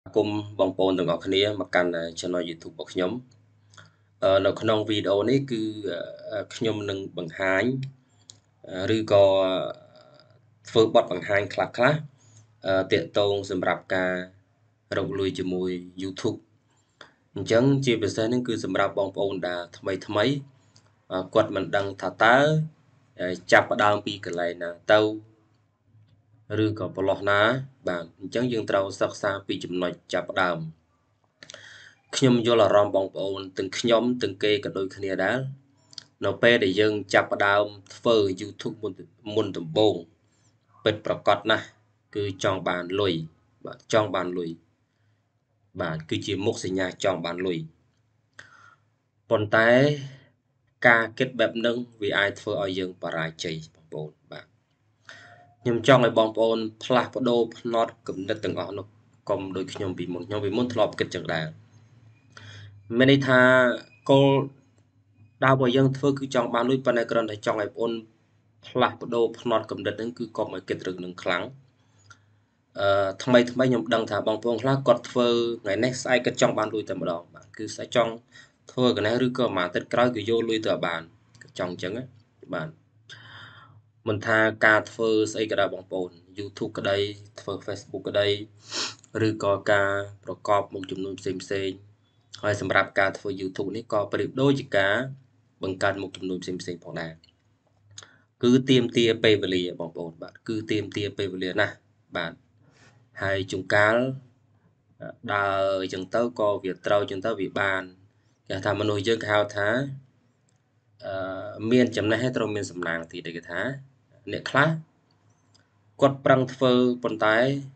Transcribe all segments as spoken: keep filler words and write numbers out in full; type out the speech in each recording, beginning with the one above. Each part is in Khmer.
គុំបងប្អូនទាំងអស់គ្នាមកកាន់ Channel YouTube របស់ខ្ញុំអឺនៅក្នុងវីដេអូនេះគឺអឺខ្ញុំនឹងបង្ហាញអឺឬក៏ធ្វើបទបង្ហាញខ្លះៗអឺតាក់ទងសម្រាប់ការរកលុយជាមួយ YouTube អញ្ចឹងជាពិសេសនេះគឺសម្រាប់បងប្អូនដែលថ្មីថ្មីអឺគាត់មិនដឹងថាតើចាប់ផ្ដើមពីកន្លែងណាទៅឬក៏ប្រឡោះណាបាទអញ្ចឹងយើងត្រូវសិក្សាពីចំណុចចាប់ផ្ដើមខ្ញុំយល់អារម្មណ៍បងប្អូនទាំងខ្ញុំទាំងគេក៏ដូចគ្នាដែរនៅពេលដែលយើងចាប់ផ្ដើមធ្វើ YouTube មុនមុនដំបូងពិតប្រាកដណាស់គឺចង់បានលុយបាទចង់បានលុយបាទគឺជាមុខសញ្ញាចង់បានលុយប៉ុន្តែការគិតបែបហ្នឹងវាអាចធ្វើឲ្យយើងបរាជ័យបងប្អូនបាទខ្ញុំចង់ឲ្យបងប្អូនផ្លាស់ប្ដូរផ្នត់គំនិតទាំងអស់នោះកុំដូចខ្ញុំពីមុនខ្ញុំពីមុនធ្លាប់គិតចឹងដែរមានន័យថាគោលដៅរបស់យើងធ្វើគឺចង់បានលុយប៉ុន្តែគ្រាន់តែចង់ឲ្យបងប្អូនផ្លាស់ប្ដូរផ្នត់គំនិតហ្នឹងគឺកុំឲ្យគិតរឿងនឹងខ្លាំងអឺថ្មីថ្មីខ្ញុំដឹងថាបងប្អូនខ្លះគាត់ធ្វើថ្ងៃនេះស្អែកគាត់ចង់បានលុយតែម្ដងបាទគឺស្អែកចង់ធ្វើកណេះឬក៏មួយអាទិត្យក្រោយគឺយកលុយទៅបានគាត់ចង់អញ្ចឹងណាបាទមិនថាការធ្វើស្អីក៏ដោយបងប្អូន YouTube ក្តីធ្វើ Facebook ក្តីឬក៏ការប្រកបមុខចំនួនផ្សេងផ្សេងហើយសម្រាប់ការធ្វើ YouTube នេះក៏ប្រៀបដូចជាការបង្កើតមុខចំនួនផ្សេងផ្សេងផងដែរគឺទាមទារពេលវេលាបងប្អូនបាទគឺទាមទារពេលវេលាណាស់បាទហើយជួនកាលដើរអញ្ចឹងទៅក៏វាត្រូវអញ្ចឹងទៅវាបានគេថាមនុស្សយើងគេហៅថាអឺមានចំណេះហើយត្រូវមានសំណាងទៀតគេថាអ្នកខ្លះគាត់ប្រឹងធ្វើប៉ុន្តែ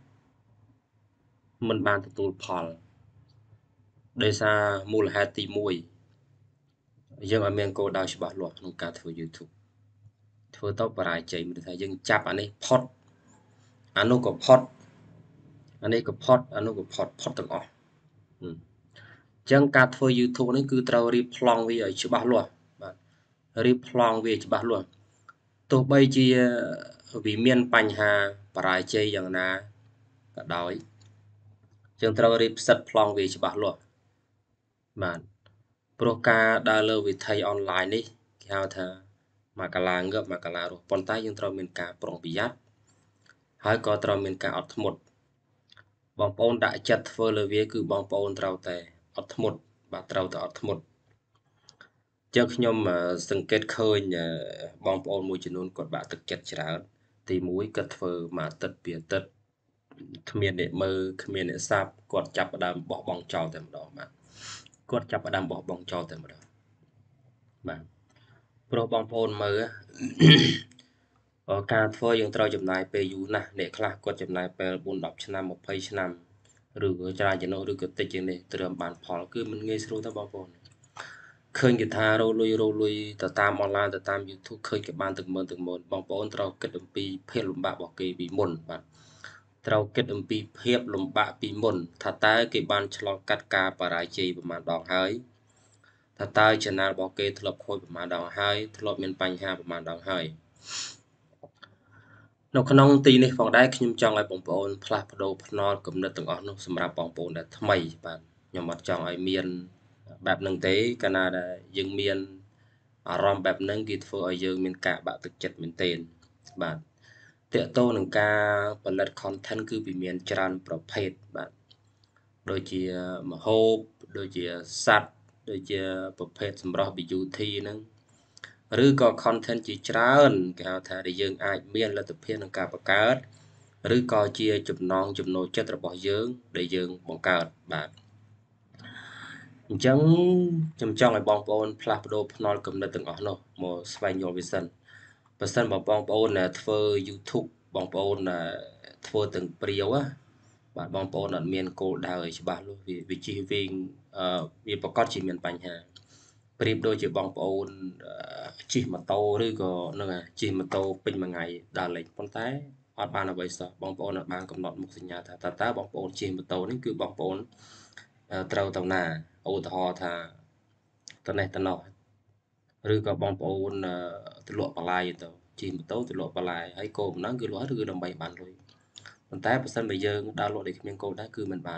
មិនបានទទួលផលដោយសារមូលហេតុទីមួយយើងអត់មានគោលដៅច្បាស់លាស់ក្នុងការធ្វើ YouTube ធ្វើទៅបរាជ័យមានថាយើងចាប់អានេះផុតអានោះក៏ផុតអានេះក៏ផុតអានោះក៏ផុតផុតទាំងអស់អញ្ចឹងការធ្វើ YouTube នេះគឺត្រូវរៀបប្លង់វាឲ្យច្បាស់លាស់បាទរៀបប្លង់វាច្បាស់លាស់ទោះបីជាវាមានបញ្ហាបរាជ័យយ៉ាងណាក៏ដោយយើងត្រូវរៀបផ្សិតប្លង់វាច្បាស់លាស់បាទព្រោះការដើរលើវិថីអនឡាញនេះគេហៅថាមកកាឡាងើបមកកាឡារស់ប៉ុន្តែយើងត្រូវមានការប្រុងប្រយ័ត្នហើយក៏ត្រូវមានការអត់ធ្មត់បងប្អូនដាក់ចិត្តធ្វើលើវាគឺបងប្អូនត្រូវតែអត់ធ្មត់បាទត្រូវតែអត់ធ្មត់ចឹងខ្ញុំសង្កេតឃើញបងប្អូនមួយចំនួនគាត់បាក់ទឹកចិត្តច្រើនទីមួយគាត់ធ្វើមួយអាទិត្យពីរអាទិត្យគ្មានអ្នកមើលគ្មានអ្នកសាប់គាត់ចាប់ផ្ដើមបោះបង់ចោលតែម្ដងបាទគាត់ចាប់ផ្ដើមបោះបង់ចោលតែម្ដងបាទព្រោះបងប្អូនមើលការធ្វើយើងត្រូវចំណាយពេលយូរណាស់អ្នកខ្លះគាត់ចំណាយពេលបួនដប់ឆ្នាំម្ភៃឆ្នាំឬក៏ច្រើនជាងនោះឬក៏តិចជាងនេះត្រឹមបានផលគឺមិនងាយស្រួលទេបងប្អូនឃើញគេថារកលុយរកលុយទៅតាមអនឡាញទៅតាម YouTube ឃើញគេបានទឹកម៉ឺនទឹកម៉ឺនបងប្អូនត្រូវគិតអំពីភាពលំបាករបស់គេពីមុនបាទត្រូវគិតអំពីភាពលំបាកពីមុនថាតើគេបានឆ្លងកាត់ការបរាជ័យប្រមាណដងហើយថាតើ channel របស់គេធ្លាប់ខូចប្រមាណដងហើយធ្លាប់មានបញ្ហាប្រមាណដងហើយនៅក្នុងទីនេះផងដែរខ្ញុំចង់ឲ្យបងប្អូនផ្លាស់ប្ដូរផ្នត់គំនិតទាំងអស់នោះសម្រាប់បងប្អូនដែលថ្មីបាទខ្ញុំអត់ចង់ឲ្យមានបែបហ្នឹងទេកាលណាដែលយើងមានអារម្មណ៍បែបហ្នឹងគឺធ្វើឲ្យយើងមានការបាក់ទឹកចិត្តមែនទែនបាទតកតោនឹងការផលិត content គឺវាមានច្រើនប្រភេទបាទដូចជាមហូបដូចជាសัตว์ដូចជាប្រភេទសម្រស់ beauty ហ្នឹងឬក៏ content ជាច្រើនគេហៅថាដែលយើងអាចមានលទ្ធភាពក្នុងការបង្កើតឬក៏ជាចំណងចំណូលចិត្តរបស់យើងដែលយើងបង្កើតបាទអញ្ចឹងខ្ញុំចង់ឲ្យបងប្អូនផ្លាស់ប្ដូរផ្នត់គំនិតទាំងអស់នោះមកស្វែងយល់វាសិនបើសិនបើបងប្អូនធ្វើ YouTube បងប្អូនធ្វើទាំងព្រាវបាទបងប្អូនអត់មានគោលដៅឲ្យច្បាស់លាស់វាវាជិះវិញវាប្រកាសជាមានបញ្ហាប្រៀបដូចជាបងប្អូនជិះម៉ូតូឬក៏នឹងជិះម៉ូតូពេញមួយថ្ងៃដើរលេងប៉ុន្តែអត់បានអ្វីសោះបងប្អូនអត់បានកំណត់មុខសញ្ញាថាតើតើបងប្អូនជិះម៉ូតូនេះគឺបងប្អូនត្រូវទៅណាឧទាហរណ៍ថាទៅនេះទៅនោះឬក៏បងប្អូនទៅលក់បន្លែទៅជិះម៉ូតូទៅលក់បន្លែហើយគោលបំណងគឺលក់គឺដើម្បីបានលុយប៉ុន្តែបើសិនបើយើងដើរលក់ដោយគ្មានគោលដៅគឺមិនបាន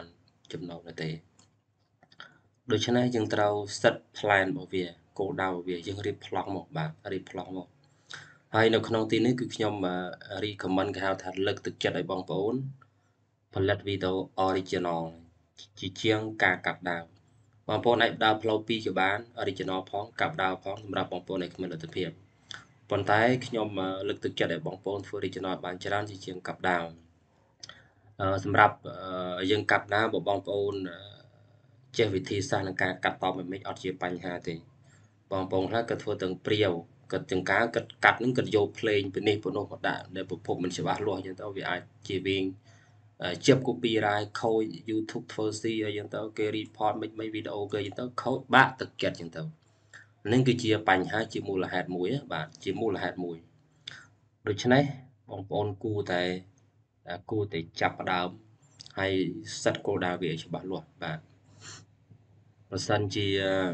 ចំណូលទេដូច្នេះយើងត្រូវ set plan របស់វាគោលដៅរបស់វាយើងរៀបប្លង់មកបាទរៀបប្លង់មកហើយនៅក្នុងទីនេះគឺខ្ញុំ recommend គេហៅថាលើកទឹកចិត្តឲ្យបងប្អូនផលិតវីដេអូ original ជាជាងការកាប់ដើមបងប្អូនអាចដើរផ្លូវពីរក៏បាន original ផងកាប់ដើមផងសម្រាប់បងប្អូនដែលគ្មានលទ្ធភាពប៉ុន្តែខ្ញុំលើកទឹកចិត្តឲ្យបងប្អូនធ្វើ original បានច្រើនជាជាងកាប់ដើមសម្រាប់យើងកាប់ដើមបងប្អូនចេះវិធីសាស្ត្រនៃការកាត់តមិនមិនអត់ជាបញ្ហាទេបងប្អូនខ្លះគាត់ធ្វើទាំងព្រាវគាត់ទាំងការគាត់កាត់នឹងគាត់យកភ្លេងពីនេះពីនោះមកដាក់ដែលប្រភពមិនច្បាស់លាស់អញ្ចឹងទៅវាអាចជាវិញជាប់ copyright ខូច YouTube ធ្វើស៊ីអីចឹងទៅគេ report មិនមិនវីដេអូគេចឹងទៅខូចបាក់ទឹកចិត្តចឹងទៅនឹងគឺជាបញ្ហាជាមូលហេតុមួយបាទជាមូលហេតុមួយដូច្នេះបងប្អូនគួរតែគួរតែចាប់ផ្ដើមហើយសិតគោលដៅវាឲ្យច្បាស់លាស់បាទបើសិនជា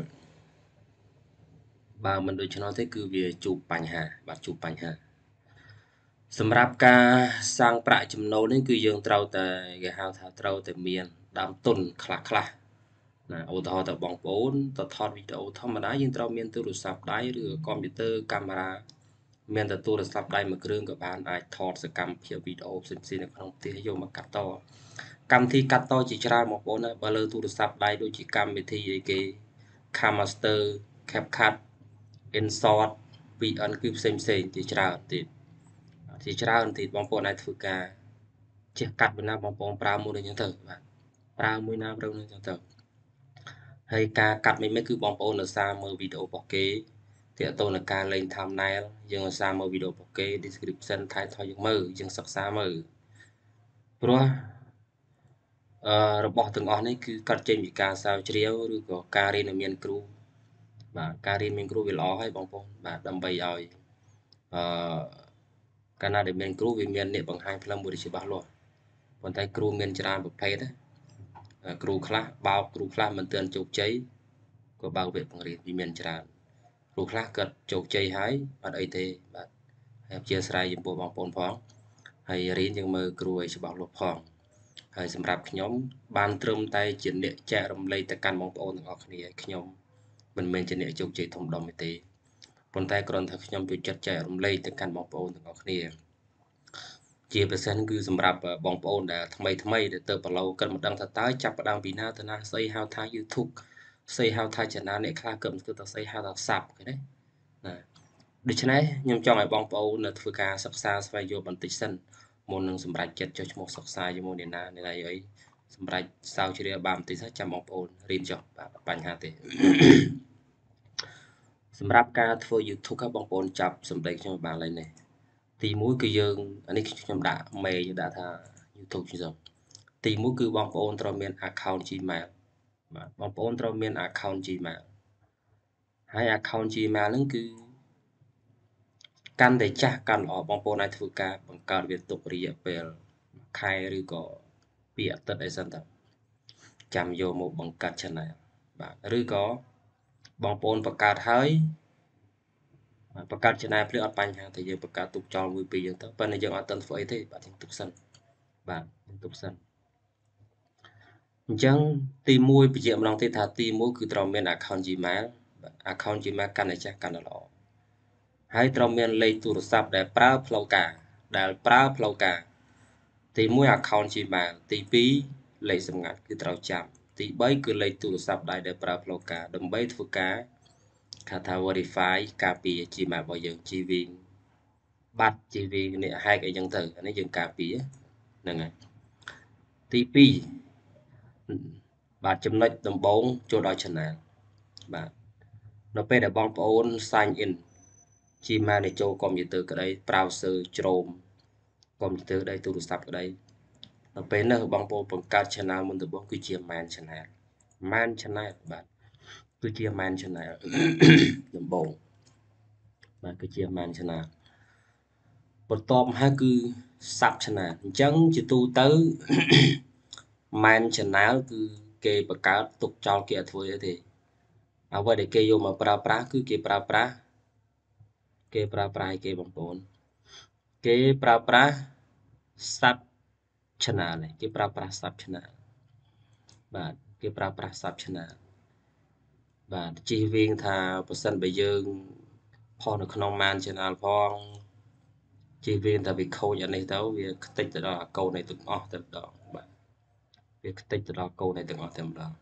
បើមិនដូច្នោះទេគឺវាជួបបញ្ហាបាទជួបបញ្ហាសម្រាប់ការសាងប្រាក់ចំណូលនេះគឺយើងត្រូវតែគេហៅថាត្រូវតែមានដើមទុនខ្លះខ្លះណាឧទាហរណ៍ទៅបងប្អូនទៅថតវីដេអូធម្មតាយើងត្រូវមានទូរស័ព្ទដៃឬកុំព្យូទ័រកាមេរ៉ាមានតែទូរស័ព្ទដៃមួយគ្រឿងក៏បានអាចថតសកម្មភាពវីដេអូផ្សេងៗនៅក្នុងផ្ទះយកមកកាត់តកម្មវិធីកាត់តជាច្រើនបងប្អូនបើលើទូរស័ព្ទដៃដូចជាកម្មវិធីអីគេ Cammaster CapCut InShot វី អិន គឺផ្សេងផ្សេងជាច្រើនទៀតជាច្រើនទៀតបងប្អូនអាចធ្វើការចេះកាត់មួយណាបងប្អូនប្រើមួយដូចហ្នឹងទៅបាទប្រើមួយណាប្រើមួយហ្នឹងទៅហើយការកាត់មិនមិនគឺបងប្អូននៅសារមើលវីដេអូរបស់គេទាក់ទងនឹងការលេង thumbnail យើងនៅសារមើលវីដេអូរបស់គេ description ថែថយយើងមើលយើងសិក្សាមើលព្រោះអឺរបស់ទាំងអស់នេះគឺកាត់ចេញពីការស្រាវជ្រាវឬក៏ការរៀនឲ្យមានគ្រូបាទការរៀនមានគ្រូវាល្អហើយបងប្អូនបាទដើម្បីឲ្យអឺកាលណាដែលមានគ្រូវាមានអ្នកបង្ហាញផ្លូវមួយច្បាស់លាស់ប៉ុន្តែគ្រូមានច្រើនប្រភេទណាគ្រូខ្លះបោកគ្រូខ្លះមិនទាន់ជោគជ័យក៏បើកវគ្គបង្រៀនវាមានច្រើនគ្រូខ្លះគាត់ជោគជ័យហើយអត់អីទេបាទហើយអធិស្ឋានចំពោះបងប្អូនផងហើយរៀនយើងមើលគ្រូឲ្យច្បាស់លាស់ផងហើយសម្រាប់ខ្ញុំបានត្រឹមតែជាអ្នកចែករំលែកទៅកាន់បងប្អូនទាំងអស់គ្នាឲ្យខ្ញុំមិនមែនជាអ្នកជោគជ័យធំដុំទេប៉ុន្តែគ្រាន់តែខ្ញុំជួយចិត្តចែករំលែកទៅកាន់បងប្អូនទាំងអស់គ្នាជាពិសេសគឺសម្រាប់បងប្អូនដែលថ្មីថ្មីដែលទៅប្រឡូគិតមិនដឹងថាតើចាប់ផ្ដើមពីណាទៅណាស្អីហៅថា YouTube ស្អីហៅថា channel អ្នកខ្លះគិតគឺថាស្អីហៅថា sub ឃើញទេណាដូច្នេះខ្ញុំចង់ឲ្យបងប្អូននៅធ្វើការសិក្សាស្វែងយល់បន្តិចសិនមុននឹងសម្រេចចិត្តចុះឈ្មោះសិក្សាជាមួយអ្នកណាអ្នកណាអីសម្រេចស្រាវជ្រាវបានបន្តិចសិនចាំបងប្អូនរៀនចុះបាទបញ្ហាទេសម្រាប់ការធ្វើ YouTube ហ្នឹងបងប្អូនចាប់សម្ដីខ្ញុំបានឡើយនេះទីមួយគឺយើងអានេះខ្ញុំដាក់មេដាក់ថា YouTube ជាសំទីមួយគឺបងប្អូនត្រូវមាន account Gmail បាទបងប្អូនត្រូវមាន account Gmail ហើយ account Gmail ហ្នឹងគឺកាន់តែចាស់កាន់ល្អបងប្អូនអាចធ្វើការបង្កើតវាទុករយៈពេលខែឬក៏ពីអាទិត្យអីសិនទៅចាំយកមកបង្កើត channel បាទឬក៏បងប្អូនបង្កើតហើយបង្កើត channel ភ្លាមអត់បញ្ហាតែយើងបង្កើតទុកចោលមួយពីរយើងទៅប៉ុន្តែយើងអត់ទាន់ធ្វើអីទេបាទយើងទុកសិនបាទយើងទុកសិនអញ្ចឹងទីមួយបញ្ជាក់ម្ដងទៀតថាទីមួយគឺត្រូវមាន account Gmail account Gmail កាន់តែចាស់កាន់តែល្អហើយត្រូវមានលេខទូរស័ព្ទដែលប្រើផ្លូវការដែលប្រើផ្លូវការទីមួយ account Gmail ទីពីរលេខសម្ងាត់គឺត្រូវចាំទីបីគឺលេខទូរស័ព្ទដៃដែលប្រើផ្លូវការដើម្បីធ្វើការគេថា verify ការពារ Gmail របស់យើង ជី វី បាត់ ជី វី នេះ hack អីចឹងទៅអានេះយើងការពារហ្នឹងហើយទីពីរបាទចំណុចដំបូងចូលដល់ channel បាទនៅពេលដែលបងប្អូន sign in Gmail នេះចូលកុំព្យូទ័រក្តី browser Chrome កុំព្យូទ័រក្តីទូរស័ព្ទក្តីនៅពេលនេះបងប្អូនបង្កើត channel មុនដំបូងគឺជា main channel main channel បាទគឺជា main channel ដំបូងបាទគឺជា main channel បន្ទាប់មកគឺ sub channel អញ្ចឹងជាទូទៅ main channel គឺគេបង្កើតទុកចោលគេអត់ធ្វើអីទេអ្វីដែលគេយកមកប្រើប្រាស់គឺគេប្រើប្រាស់គេប្រើប្រាស់ឲ្យគេបងប្អូនគេប្រើប្រាស់ sub channel នេះគេប្រើប្រាស់ sub channel បាទគេប្រើប្រាស់ sub channel បាទជិះវិញថាប្រសិនបើយើងផុសនៅក្នុង man channel ផងជិះវិញថាវាខូចអានេះទៅវាខ្ទេចទៅដល់កូនnàyទាំងអស់តែម្ដងបាទវាខ្ទេចទៅដល់កូនnàyទាំងអស់តែម្ដង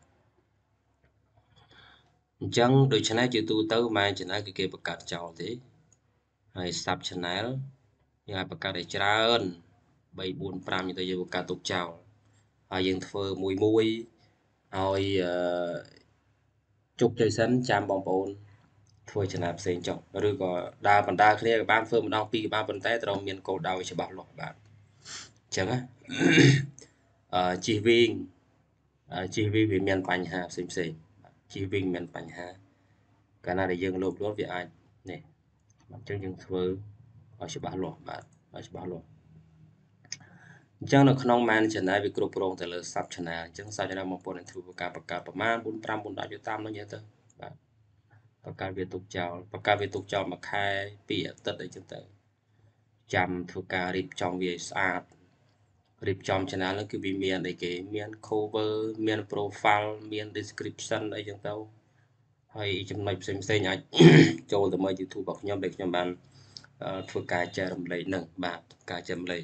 អញ្ចឹងដូច្នេះជាទូទៅ man channel គឺគេបង្កើតចោលទេហើយ sub channel យើងអាចបង្កើតឲ្យច្រើន3 4 5ទៅយើងបង្កើតទុកចោលហើយយើងធ្វើមួយមួយឲ្យជោគជ័យសិនចាំបងប្អូនធ្វើ channel ផ្សេងចុះឬក៏ដើរបណ្ដាគ្នាក៏បានធ្វើម្ដងពីរក៏បានប៉ុន្តែត្រូវមានគោលដៅឲ្យច្បាស់លាស់បាទអញ្ចឹងណាអឺជិះវិញជិះវិញវាមានបញ្ហាផ្សេងផ្សេងជិះវិញមានបញ្ហាកាលណាដែលយើងលោភលន់វាអាចនេះអញ្ចឹងយើងធ្វើឲ្យច្បាស់លាស់បាទឲ្យច្បាស់លាស់អញ្ចឹងនៅក្នុង man channel វាគ្រប់គ្រងទៅលើ sub channel អញ្ចឹង sub channel បងប្អូននឹងធ្វើការបង្កើតប្រមាណbốn 5 4 10យកតាមនោះទៅបាទបង្កើតវាទុកចោលបង្កើតវាទុកចោលមួយខែពីរអាទិត្យអីចឹងទៅចាំធ្វើការរៀបចំវាឲ្យស្អាតរៀបចំ channel ហ្នឹងគឺវាមានអីគេមាន cover មាន profile មាន description អីចឹងទៅហើយចំណុចផ្សេងផ្សេងអាចចូលទៅមើល YouTube របស់ខ្ញុំដែលខ្ញុំបានធ្វើការចែករំលែកនឹងបាទការចែករំលែក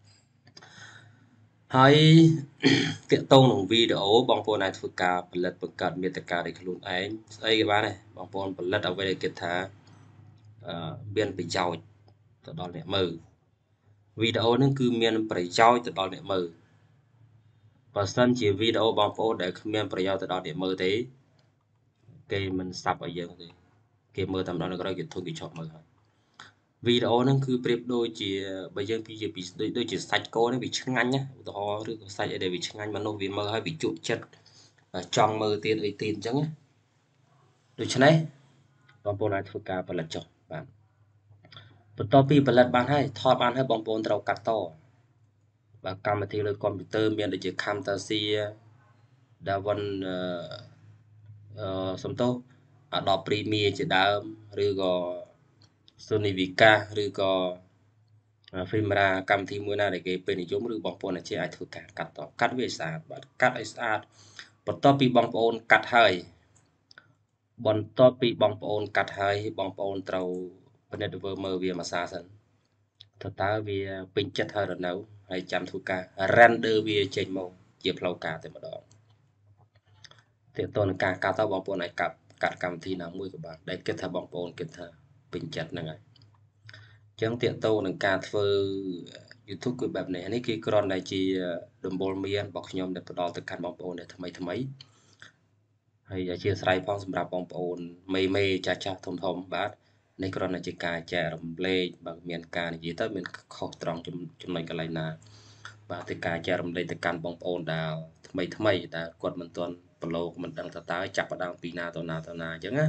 ហើយតាក់ទងនឹងវីដេអូបងប្អូនអាចធ្វើការផលិតបង្កើតមាតិកាដោយខ្លួនឯងស្អីក៏បានដែរបងប្អូនផលិតអ្វីដែលគិតថាអឺមានប្រយោជន៍ទៅដល់អ្នកមើលវីដេអូហ្នឹងគឺមានប្រយោជន៍ទៅដល់អ្នកមើលបើសិនជាវីដេអូបងប្អូនដែលគ្មានប្រយោជន៍ទៅដល់អ្នកមើលទេគេមិនសាប់ឲ្យយើងទេគេមើលតែម្ដងនៅក្រោយគេធុញគេឈប់មើលហើយវីដេអូហ្នឹងគឺប្រៀបដូចជាបើយើងពីជាដូចដូចជាសាច់គោនេះវាឆ្ងាញ់ណាឧទាហរណ៍ឬក៏សាច់អីដែលវាឆ្ងាញ់មនុស្សវាមើលហើយវាជក់ចិត្តចង់មើលទៀតអីទៀតអញ្ចឹងណាដូច្នេះបងប្អូនអាចធ្វើការផលិតចុះបាទបន្ទាប់ពីផលិតបានហើយថតបានហើយបងប្អូនត្រូវកាត់តបាទកម្មវិធីលើកុំព្យូទ័រមានដូចជា Camtasia DaVinci អឺសំទោស Adobe Premiere ជាដើមឬក៏ Sony Vegas ឬក៏ Filmora កម្មវិធីមួយណាដែលគេពេញនិយមឬបងប្អូនអាចអាចធ្វើការកាត់តកាត់វាឲ្យស្អាតបាទកាត់ឲ្យស្អាតបន្ទាប់ពីបងប្អូនកាត់ហើយបន្ទាប់ពីបងប្អូនកាត់ហើយបងប្អូនត្រូវពិនិត្យធ្វើមើលវាមួយសារសិនតើតើវាពេញចិត្តហើយឬនៅហើយចាំធ្វើការ render វាចេញមកជាផ្លូវការតែម្ដងទាក់ទងនឹងការកាត់តបងប្អូនអាចកាត់កាត់កម្មវិធីណាមួយក៏បានដែលគិតថាបងប្អូនគិតថាពេញចិត្តហ្នឹងហើយអញ្ចឹងទាក់ទងនឹងការធ្វើ YouTube គឺបែបនេះនេះគឺគ្រាន់តែជាដំបូលមានរបស់ខ្ញុំដែលផ្ដល់ទៅកាន់បងប្អូនដែលថ្មីថ្មីហើយអធិស្ឋានផងសម្រាប់បងប្អូនមេមេចាស់ចាស់ធំធំបាទនេះគ្រាន់តែជាការចែករំលែកបើមានការនិយាយទៅមានខុសត្រង់ចំណុចកន្លែងណាបាទទៅការចែករំលែកទៅកាន់បងប្អូនដែលថ្មីថ្មីដែលគាត់មិនទាន់ប្រឡូកមិនដឹងថាតើចាប់ផ្ដើមពីណាទៅណាទៅណាអញ្ចឹងណា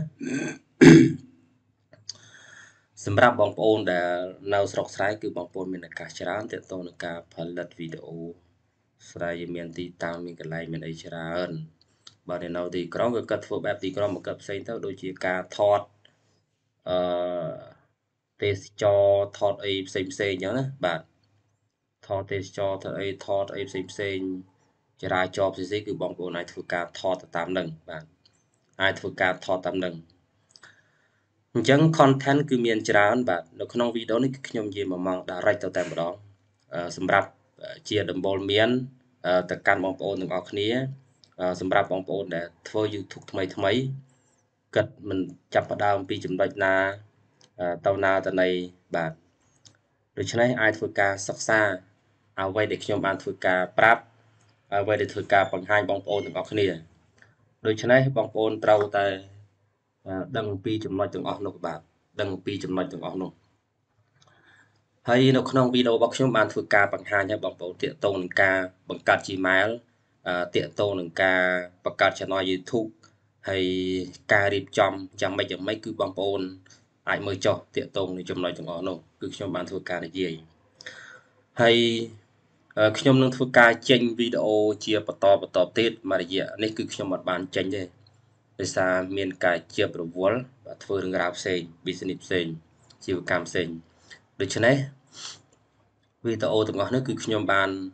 សម្រាប់បងប្អូនដែលនៅស្រុកស្រែគឺបងប្អូនមានឱកាសច្រើនទាក់ទងនឹងការផលិតវីដេអូស្រែមានទីតាំងមានកន្លែងមានអីច្រើនបើនៅទីក្រុងក៏គាត់ធ្វើបែបទីក្រុងមកគាត់ផ្សេងទៅដូចជាការថតអឺទេសចរថតអីផ្សេងផ្សេងអញ្ចឹងណាបាទថតទេសចរថតអីថតអីផ្សេងផ្សេងចរាចរណ៍ផ្សេងផ្សេងគឺបងប្អូនអាចធ្វើការថតទៅតាមនឹងបាទអាចធ្វើការថតតាមនឹងអញ្ចឹង content គឺមានច្រើនបាទនៅក្នុងវីដេអូនេះគឺខ្ញុំនិយាយមួយម៉ោង direct ទៅតែម្ដងសម្រាប់ជាដំបូលមានទៅកាន់បងប្អូនទាំងអស់គ្នាសម្រាប់បងប្អូនដែលធ្វើ YouTube ថ្មីថ្មីគិតមិនចាប់ផ្ដើមពីចំណុចណាទៅណាទៅណីបាទដូច្នេះអាចធ្វើការសិក្សាអ្វីដែលខ្ញុំបានធ្វើការប្រាប់អ្វីដែលធ្វើការបង្ហាញបងប្អូនទាំងអស់គ្នាដូច្នេះបងប្អូនត្រូវតែដឹងពីចំណុចទាំងអស់នោះបាទដឹងពីចំណុចទាំងអស់នោះហើយនៅក្នុងវីដេអូរបស់ខ្ញុំបានធ្វើការបង្ហាញឲ្យបងប្អូនទាក់ទងនឹងការបង្កើត Gmail ទាក់ទងនឹងការបង្កើត Channel YouTube ហើយការរៀបចំយ៉ាងម៉េចយ៉ាងម៉េចគឺបងប្អូនអាចមើលចុះទាក់ទងនឹងចំណុចទាំងអស់នោះគឺខ្ញុំបានធ្វើការនិយាយហើយខ្ញុំនឹងធ្វើការចេញវីដេអូជាបន្តបន្តទៀតមួយរយៈនេះគឺខ្ញុំអត់បានចេញទេដោយសារមានការជាប្រវល់ធ្វើរឿងរ៉ាវផ្សេង business ផ្សេងជីវកម្មផ្សេងដូច្នេះវីដេអូទាំងអស់នេះគឺខ្ញុំបាន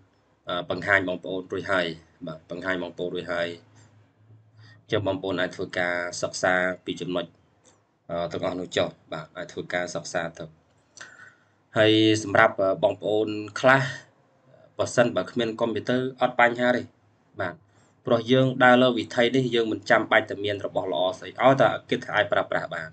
បង្ហាញបងប្អូនរួចហើយបាទបង្ហាញបងប្អូនរួចហើយចាំបងប្អូនអាចធ្វើការសិក្សាពីចំណុចទាំងអស់នោះចុះបាទអាចធ្វើការសិក្សាទៅហើយសម្រាប់បងប្អូនខ្លះបើសិនបើគ្មានកុំព្យូទ័រអត់បញ្ហាទេបាទព្រោះយើងដើរលើវិថីនេះយើងមិនចាំបាច់តែមានរបស់ល្អស្អីឲ្យតែគេអាចប្រើប្រាស់បាន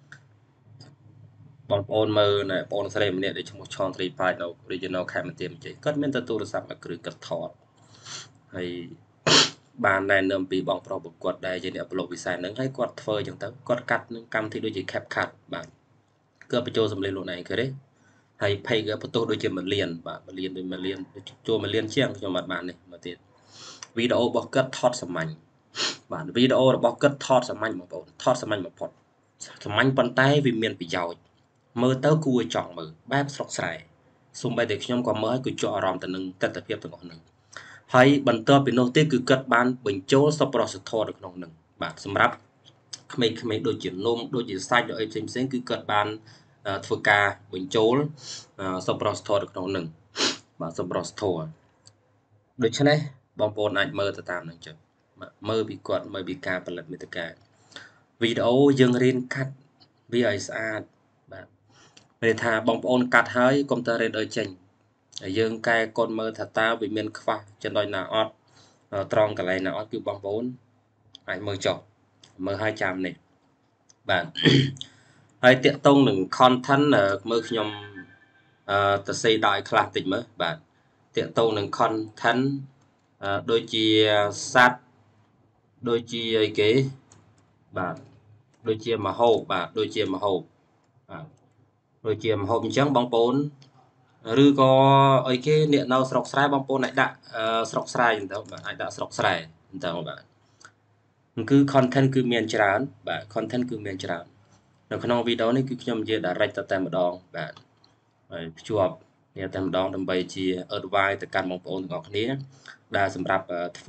បងប្អូនមើលណែបងស្រីម្នាក់ដែលឈ្មោះឆនត្រីប៉ាយនៅ Regional ខេត្តបន្ទាយមានជ័យគាត់មានតែទូរស័ព្ទមួយគ្រឿងគាត់ថតហើយបានណែនាំពីបងប្រុសប្រកួតដែលជាអ្នកប្រឡូកវិស័យហ្នឹងហើយគាត់ធ្វើអញ្ចឹងទៅគាត់កាត់នឹងកម្មវិធីដូចជា CapCut បាទគាត់បញ្ចូលសម្លេងលោកឯងឃើញទេហើយ page ក៏បន្ទោសដូចជាមួយលានបាទមួយលានដូចមួយលានចូលមួយលានជាងខ្ញុំអត់បាននេះមកទៀតវីដេអូរបស់គាត់ថតសាមញ្ញបាទវីដេអូរបស់គាត់ថតសាមញ្ញបងប្អូនថតសាមញ្ញបំផុតសាមញ្ញប៉ុន្តែវាមានប្រយោជន៍មើលទៅគួរឲ្យចង់មើលបែបស្រុកស្រែសូម្បីតែខ្ញុំក៏មើលឲ្យគឺជាប់អារម្មណ៍ទៅនឹងទស្សនវិជ្ជាទាំងអស់ហ្នឹងហើយបន្ទាប់ពីនោះទៀតគឺគាត់បានបញ្ចូលសប្បុរសធម៌នៅក្នុងហ្នឹងបាទសម្រាប់ក្មេងៗដូចជានំដូចជាសាច់ដូចអីផ្សេងផ្សេងគឺគាត់បានធ្វើការបញ្ចូលសប្បុរសធម៌នៅក្នុងហ្នឹងបាទសប្បុរសធម៌ដូច្នេះបងប្អូនអាចមើលទៅតាមហ្នឹងចឹងមើលពីគាត់មើលពីការផលិតមាតិកាវីដេអូយើងរៀនកាត់វាឲ្យស្អាតបាទពេលថាបងប្អូនកាត់ហើយកុំព្យូទ័ររៀនឲ្យចេញហើយយើងកែកូនមើលថាតើវាមានខ្វះចំណុចណាអត់ត្រង់កន្លែងណាអត់គឺបងប្អូនអាចមើលចុះមើលឲ្យចាំនេះបាទហើយតាកតងនឹង content មើលខ្ញុំអឺទៅសេដោយខ្លះតិចមើលបាទតាកតងនឹង content ដូចជាសัตว์ដូចជាអីគេបាទដូចជាមហោបបាទដូចជាមហោបបាទដូចជាមហោបអញ្ចឹងបងប្អូនឬក៏អីគេអ្នកនៅស្រុកស្រែបងប្អូនអាចដាក់ស្រុកស្រែអញ្ចឹងបាទអាចដាក់ស្រុកស្រែអញ្ចឹងបាទគឺ content គឺមានច្រើនបាទ content គឺមានច្រើននៅក្នុងវីដេអូនេះគឺខ្ញុំនិយាយ direct ទៅតែម្ដងបាទហើយភ្ជាប់នេះតែម្ដងដើម្បីជា advice ទៅកាន់បងប្អូនទាំងអស់គ្នាដែលសម្រាប់ធ្វើ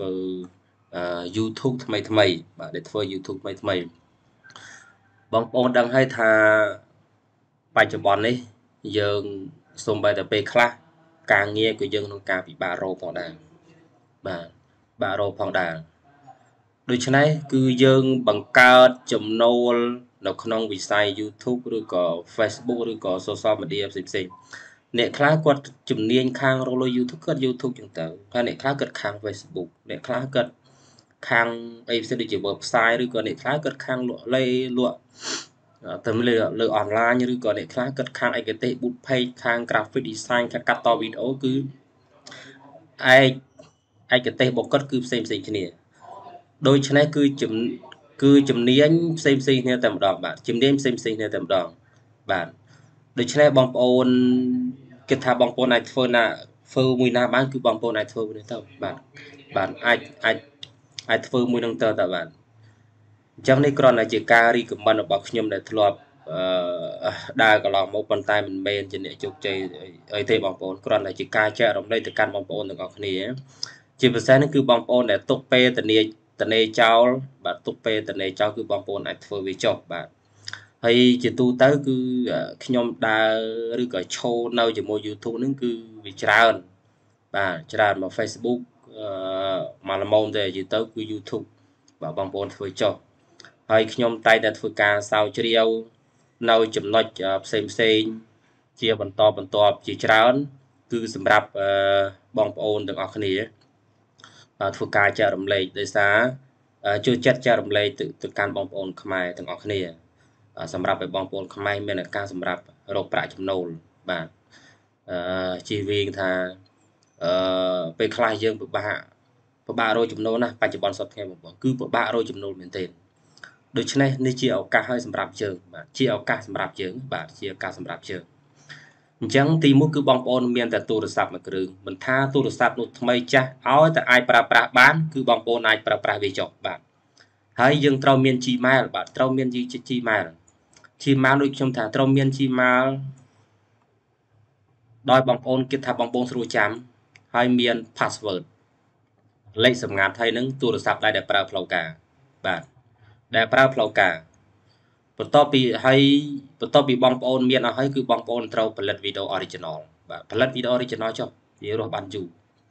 YouTube ថ្មីថ្មីបាទដែលធ្វើ YouTube ថ្មីថ្មីបងប្អូនដឹងហើយថាបច្ចុប្បន្ននេះយើងសូម្បីតែពេលខ្លះការងារcủaយើងក្នុងការពិបាករកផងដែរបាទបាក់រកផងដែរដូច្នេះគឺយើងបង្កើតចំណូលនៅក្នុងវិស័យ YouTube ឬក៏ Facebook ឬក៏ Social Media ផ្សេងៗអ្នកខ្លះគាត់ជំនាញខាងរកលុយ YouTube គាត់ YouTube ចឹងទៅហើយអ្នកខ្លះគាត់ខាង Facebook អ្នកខ្លះគាត់ខាងអីផ្សេងដូចជា website ឬក៏អ្នកខ្លះគាត់ខាងលក់លេលក់ទៅលើលើអនឡាញឬក៏អ្នកខ្លះគាត់ខាងឯកទេស boot page ខាង graphic design ខាងកាត់តវីដេអូគឺឯកឯកទេសរបស់គាត់គឺផ្សេងផ្សេងគ្នាដូច្នេះគឺជំគឺជំនាញផ្សេងផ្សេងគ្នាតែម្ដងបាទជំនាញផ្សេងផ្សេងគ្នាតែម្ដងបាទដូច្នេះបងប្អូនគិតថាបងប្អូនអាចធ្វើណាធ្វើមួយណាបានគឺបងប្អូនអាចធ្វើមួយនេះទៅបាទបាទអាចអាចអាចធ្វើមួយនឹងទៅតើបាទអញ្ចឹងនេះគ្រាន់តែជាការ recommend របស់ខ្ញុំដែលធ្លាប់អឺដើរកន្លងមកប៉ុន្តែមិនមែនជាអ្នកជោគជ័យអីទេបងប្អូនគ្រាន់តែជាការចែករំលែកទៅកាន់បងប្អូនទាំងអស់គ្នាជាពិសេសនេះគឺបងប្អូនដែលទុកពេលតនីតនេចោលបាទទុកពេលតនេចោលគឺបងប្អូនអាចធ្វើវាចុះបាទហើយជាទូទៅគឺខ្ញុំដើរឬក៏ឈរនៅជាមួយ YouTube ហ្នឹងគឺវាច្រើនបាទច្រើនមក Facebook អឺមកល្មមទៅនិយាយទៅគឺ YouTube បាទបងប្អូនធ្វើចុះហើយខ្ញុំតែងតែធ្វើការសើជ្រាវនៅចំណុចផ្សេងផ្សេងជាបន្តបន្ទាប់ជាច្រើនគឺសម្រាប់បងប្អូនទាំងអស់គ្នាធ្វើការចែករំលែកដោយសារជួយចិត្តចែករំលែកទៅទៅកាន់បងប្អូនខ្មែរទាំងអស់គ្នាសម្រាប់ឲ្យបងប្អូនខ្មែរមានឱកាសសម្រាប់រកប្រាក់ចំណូលបាទអឺជៀសវាងថាអឺពេលខ្លះយើងពិបាកពិបាករកចំណូលណាស់បច្ចុប្បន្នសប្តាហ៍បងប្អូនគឺពិបាករកចំណូលមែនទែនដូច្នេះនេះជាឱកាសឲ្យសម្រាប់យើងបាទជាឱកាសសម្រាប់យើងបាទជាឱកាសសម្រាប់យើងអញ្ចឹងទីមួយគឺបងប្អូនមានតែទូរស័ព្ទមួយគ្រឿងមិនថាទូរស័ព្ទនោះថ្មីចាស់ឲ្យតែអាចប្រើប្រាស់បានគឺបងប្អូនអាចប្រើប្រាស់វាចុះបាទហើយយើងត្រូវមាន Gmail បាទត្រូវមាន Gmail Gmail ដូចខ្ញុំថាត្រូវមាន Gmail ដោយបងប្អូនគិតថាបងប្អូនស្រួលចាំហើយមាន password លេខសម្ងាត់ហើយនឹងទូរស័ព្ទដៃដែលប្រើផ្លូវការបាទដែលប្រើផ្លូវការបន្ទាប់ពីហើយបន្ទាប់ពីបងប្អូនមានអស់ហើយគឺបងប្អូនត្រូវផលិតវីដេអូ original បាទផលិតវីដេអូ original ចុះវារស់បានយូរ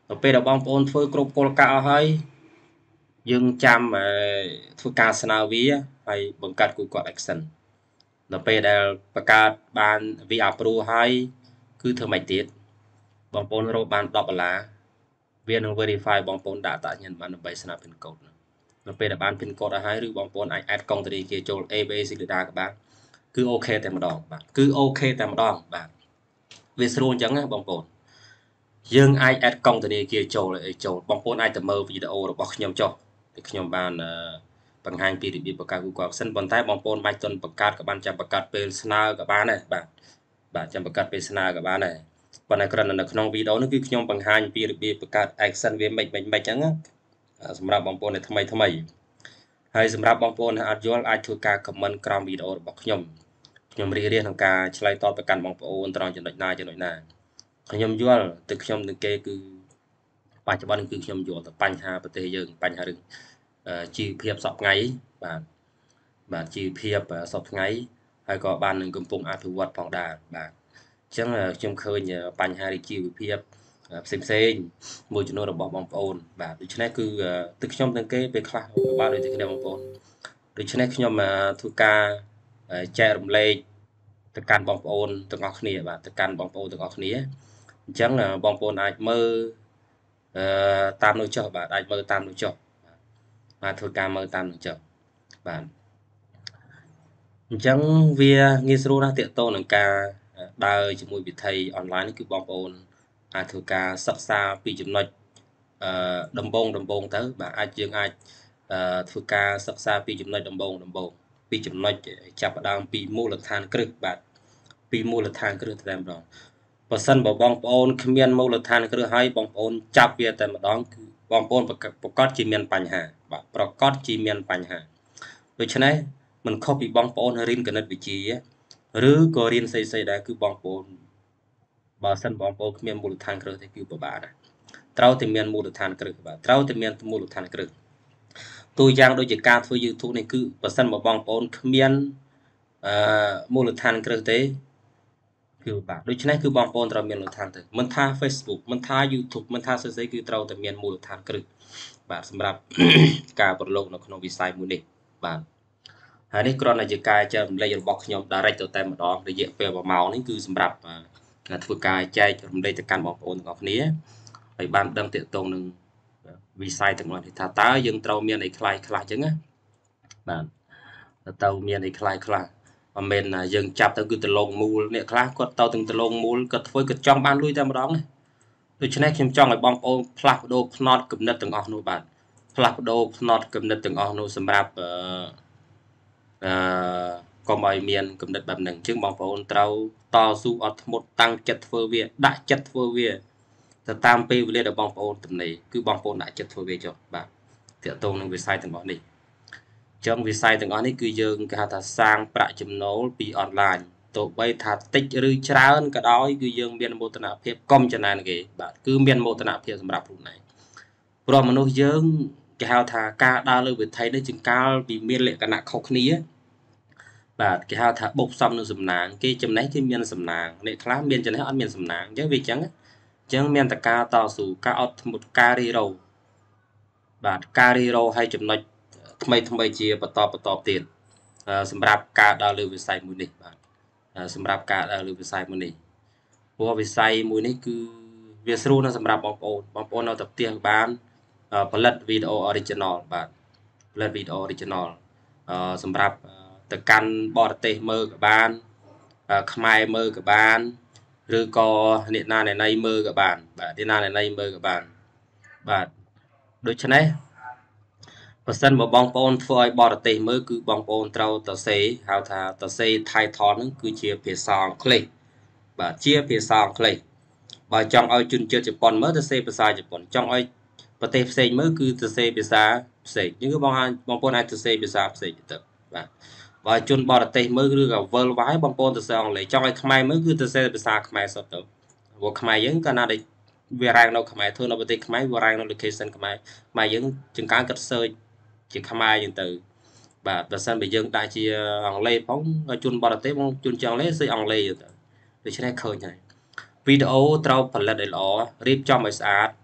ពេលដែលបងប្អូនធ្វើគ្រប់គោលការណ៍អស់ហើយយើងចាំធ្វើការស្នើវាហើយបង្កើត Google Action ដល់ពេលដែលបង្កើតបានវា approve ហើយគឺធ្វើម៉េចទៀតបងប្អូនរកបានដប់ដុល្លារវានឹង verify បងប្អូនដាក់តាញ៉ាំបានដើម្បីស្នើ pin code ដល់ពេលដែលបាន pin code អស់ហើយឬបងប្អូនអាច add កងធនាគារចូល A B C ក៏បានគឺអូខេតែម្ដងបាទគឺអូខេតែម្ដងបាទវាស្រួលអញ្ចឹងណាបងប្អូនយើងអាច add កងធនាគារចូលអីចូលបងប្អូនអាចទៅមើលវីដេអូរបស់ខ្ញុំចុះthì ខ្ញុំបានបង្ហាញពីរបៀបបង្កើត Google Action ប៉ុន្តែបងប្អូនបាច់ទាន់បង្កើតក៏បានចាំបង្កើតពេលស្នើក៏បានដែរបាទបាទចាំបង្កើតពេលស្នើក៏បានដែរប៉ុន្តែគ្រាន់តែនៅក្នុងវីដេអូនេះគឺខ្ញុំបង្ហាញពីរបៀបបង្កើត Action វាមិនមិនមិនអញ្ចឹងសម្រាប់បងប្អូនដែលថ្មីថ្មីហើយសម្រាប់បងប្អូនដែលអត់យល់អាចធ្វើការ comment ក្រោមវីដេអូរបស់ខ្ញុំខ្ញុំរៀបរៀងក្នុងការឆ្លើយតបទៅកាន់បងប្អូនត្រង់ចំណុចណាចំណុចណាខ្ញុំយល់ទៅខ្ញុំនឹងគេគឺបច្ចុប្បន្នគឺខ្ញុំយល់ទៅបញ្ហាប្រទេសយើងបញ្ហារឿងជីវភាពសពថ្ងៃបាទបាទជីវភាពសពថ្ងៃហើយក៏បាននឹងកំពុងអភិវឌ្ឍផងដែរបាទអញ្ចឹងខ្ញុំឃើញបញ្ហាជីវភាពផ្សេងផ្សេងមួយចំនួនរបស់បងប្អូនបាទដូច្នេះគឺទឹកខ្ញុំទាំងគេពេលខ្លះពិបាកដូចតែគ្នាបងប្អូនដូច្នេះខ្ញុំធ្វើការចែករំលែកទៅកាន់បងប្អូនទាំងអស់គ្នាបាទទៅកាន់បងប្អូនទាំងអស់គ្នាអញ្ចឹងបងប្អូនអាចមើលអឺតាមនោះចុះបាទអាចមើលតាមនោះចុះបាទធ្វើការមើលតាមនោះចុះបាទអញ្ចឹងវាងាយស្រួលណាស់ទាក់ទងនឹងការដើរជាមួយវិថីអនឡាញគឺបងប្អូនអាចធ្វើការសិក្សាពីចំណុចអឺដំបូងដំបូងទៅបាទអាចយើងអាចអឺធ្វើការសិក្សាពីចំណុចដំបូងដំបូងពីចំណុចចាប់ផ្ដើមពីមូលដ្ឋានគ្រឹះបាទពីមូលដ្ឋានគ្រឹះតែម្ដងបើសិនបើបងប្អូនគ្មានមូលដ្ឋានគ្រឹះហើយបងប្អូនចាប់វាតែម្ដងគឺបងប្អូនប្រកាសជាមានបញ្ហាបាទប្រកាសជាមានបញ្ហាដូច្នេះមិនខុសពីបងប្អូនរៀនគណិតវិទ្យាឬក៏រៀនស្អីស្អីដែរគឺបងប្អូនបើសិនបងប្អូនគ្មានមូលដ្ឋានគ្រឹះទេគឺពិបាកណាស់ត្រូវតែមានមូលដ្ឋានគ្រឹះបាទត្រូវតែមានមូលដ្ឋានគ្រឹះទូយ៉ាងដូចជាការធ្វើ YouTube នេះគឺបើសិនបើបងប្អូនគ្មានអឺមូលដ្ឋានគ្រឹះទេគឺបាទដូច្នេះគឺបងប្អូនត្រូវមានមូលដ្ឋានទៅមិនថា Facebook មិនថា YouTube មិនថាស្អីៗគឺត្រូវតែមានមូលដ្ឋានគ្រឹះបាទសម្រាប់ការប្រឡូកនៅក្នុងវិស័យមួយនេះបាទហើយនេះគ្រាន់តែជាការចែករំលែករបស់ខ្ញុំ direct ទៅតែម្ដងរយៈពេលប្រហែលនេះគឺសម្រាប់ធ្វើការចែករំលែកទៅកាន់បងប្អូនទាំងអស់គ្នាហើយបានដឹងទាក់ទងនឹងវិស័យទាំងនោះថាតើយើងត្រូវមានអីខ្លះខ្លះអញ្ចឹងណាបាទទៅមានអីខ្លះខ្លះមិនមែនយើងចាប់ទៅគឺទៅលងមូលអ្នកខ្លះគាត់ទៅទាំងទៅលងមូលគាត់ធ្វើគាត់ចង់បានលុយតែម្ដងដូច្នេះខ្ញុំចង់ឲ្យបងប្អូនផ្លាស់ប្ដូរផ្នត់គំនិតទាំងអស់នោះបាទផ្លាស់ប្ដូរផ្នត់គំនិតទាំងអស់នោះសម្រាប់អឺអឺកុំឲ្យមានគំនិតបែបហ្នឹងអញ្ចឹងបងប្អូនត្រូវតស៊ូអត់ធ្មត់តាំងចិត្តធ្វើវាដាក់ចិត្តធ្វើវាទៅតាមពេលវេលារបស់បងប្អូនទំនេរគឺបងប្អូនដាក់ចិត្តធ្វើវាចុះបាទទាក់ទងនឹងវិស័យទាំងអស់នេះអញ្ចឹងវិស័យទាំងអស់នេះគឺយើងគេហៅថាសាងប្រាក់ចំណូលពីអនឡាញទោះបីថាតិចឬច្រើនក៏ដោយគឺយើងមានមោទនភាពកុំចំណានគេបាទគឺមានមោទនភាពសម្រាប់ខ្លួនឯងព្រោះមនុស្សយើងគេហៅថាការដើរលើវិថីនេះជាងកាលពីមានលក្ខណៈខុសគ្នាបាទគេហៅថាបុកផ្សំនឹងសំណាងគេចំណេះគេមានសំណាងអ្នកខ្លះមានចំណេះអត់មានសំណាងអញ្ចឹងវាអញ្ចឹងអញ្ចឹងមានតែការតស៊ូការអត់ធ្មត់ការរីរោបាទការរីរោឲ្យចំណុចថ្មីថ្មីជាបន្តបន្តទៀតសម្រាប់ការដើរលើវិស័យមួយនេះបាទសម្រាប់ការដើរលើវិស័យមួយនេះព្រោះវិស័យមួយនេះគឺវាស្រួលណាស់សម្រាប់បងប្អូនបងប្អូននៅតែផ្ទះបានផលិតវីដេអូ original បាទផលិតវីដេអូ original សម្រាប់ទៅកាន់បរទេសមើលក៏បានខ្មែរមើលក៏បានឬក៏អ្នកណាអ្នកណីមើលក៏បានបាទអ្នកណាអ្នកណីមើលក៏បានបាទដូច្នេះបើសិនបើបងប្អូនធ្វើឲ្យបរទេសមើលគឺបងប្អូនត្រូវទៅសេហៅថាទៅសេ title ហ្នឹងគឺជាភាសាអង់គ្លេសបាទជាភាសាអង់គ្លេសបើចង់ឲ្យជនជាតិជប៉ុនមើលទៅសេភាសាជប៉ុនចង់ឲ្យប្រទេសផ្សេងមើលគឺទៅសេភាសាផ្សេងអញ្ចឹងគឺបងបងប្អូនអាចទៅសេភាសាផ្សេងទៅបាទបើជនបរទេសមើលឬក៏ worldwide បងប្អូនទៅសេអង់គ្លេសចង់ឲ្យខ្មែរមើលគឺទៅសេភាសាខ្មែរសុទ្ធទៅព្រោះខ្មែរយើងកាលណាដែលវារ៉ាងនៅខ្មែរធ្វើនៅប្រទេសខ្មែរវារ៉ាងនៅ location ខ្មែរខ្មែរយើងចង្កើគាត់ search ជាខ្មែរយើងទៅបាទបើសិនបើយើងដាក់ជាអង់គ្លេសផងជនបរទេសបងជនជាអង់គ្លេសសេអង់គ្លេសទៅដូច្នេះឃើញហើយវីដេអូត្រូវផលិតឲ្យល្អរៀបចំឲ្យស្អាត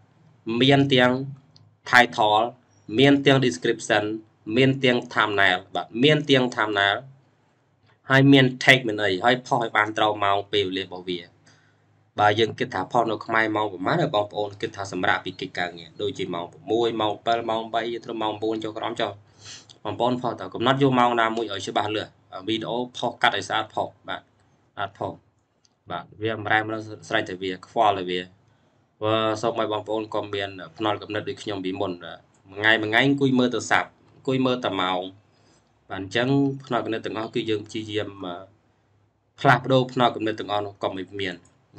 miền tiếng title miền tiếng description miền tiếng thumbnail bạn miền tiếng thumbnail hai miền take mình ấy hai phò hai bàn trâu màu bèo lên bảo vệ bà dân kết thả phò nó không ai màu của má là bóng ôn kết thả sầm rạp bị kịch càng nhỉ đôi chỉ màu môi màu pel màu bay rồi màu buồn cho con cho bóng ôn phò tao cũng nói vô màu nào mũi ở chỗ bàn lửa video phò cắt ở sát phò bạn át phò bạn vì mà em nó sai từ việc phò là việc và sau mai bóng ôn còn miền nói cầm được nhom bị mồn ngày mà ngày cùi mơ từ sạp cùi mơ từ màu bạn chẳng nói cái này từng ngõ cứ dương chi diêm mà flap đô nói cái này từng ngõ nó còn một miền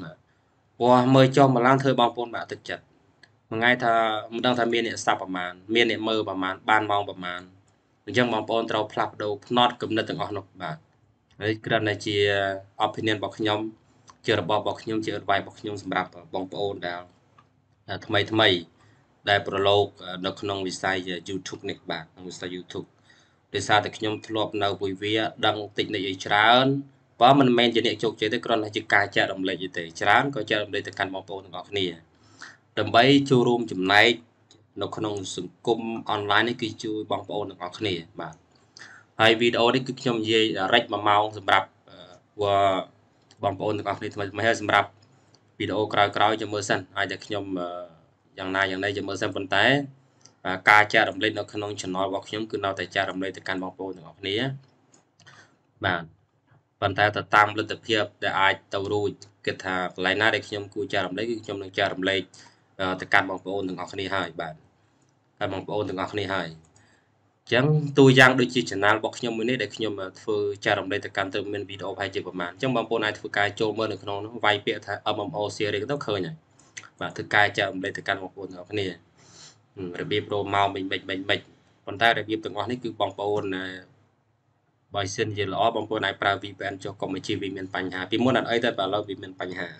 và mời cho mà lan thơ bóng ôn bạn thực chất mà ngay thà mình đang tham miền này sạpประมาณ miền này mơ ประมาณ ban mong ประมาณ chẳng bóng ôn trâu flap đô nói cái này từng ngõ nó bạn đấy cái này chỉ opinion bọc nhom chưa bọc bọc nhom chưa vài bọc nhomสำหรับbóng ôn đàoทำไมทำไมได้ประโลกในขนมวิสัย YouTube ในบ้านวิสัย YouTube โดยสารแต่ขนมทลบในวิวิดังติดในจราอนเพราะมันแมนจะเนี่ยโจกเจตกรณีจิกาจะดำเลยอยู่แต่จราอนก็จะดำเลยแต่การมองโปนออกนี่ดำไปจูรุมจุ่มในในขนมสังคมออนไลน์นี่คือจูบองโปนออกนี่บ้านไอวิดีโอนี่คือขนมเย่เร็กมาเมาสำหรับว่าบองโปนออกนี่ทำไมไม่ให้สำหรับวิดีโอกราวกราวจะมือสั่นอาจจะขยมอย่างนายอย่างใดจะมือสั่นบนแต่การจะดำเนินในขนมชนอบอกขยมคือเราแต่จะดำเนินแต่การบอกโปรถึงออกนี้บ้านบนแต่แต่ตามเรื่องแต่เพียบแต่อาจตัวรู้กิจหาหลายหน้าได้ขยมกูจะดำเนินขยมนึงจะดำเนินแต่การบอกโปรถึงออกนี้ให้บ้านการบอกโปรถึงออกนี้ให้chẳng tôi giang đôi chi channel bọc nhom mới để nhom mà phơi cha đồng đây từ can từ mình video hay chỉประมาณ chẳng bằng bộ này phơi cài trâu mơ được nó vay bịa thay âm âm o series cái tóc khơi này và thực cài cha đồng đây từ can một bộ nào cái này rồi bị pro màu mình mình mình mình còn ta để bị từng ngón này cứ bằng bộ này bài xin gì là bằng bộ này pra vi pen cho công chi vì mình bành hà vì muốn là ấy ta bảo là vì mình bành hà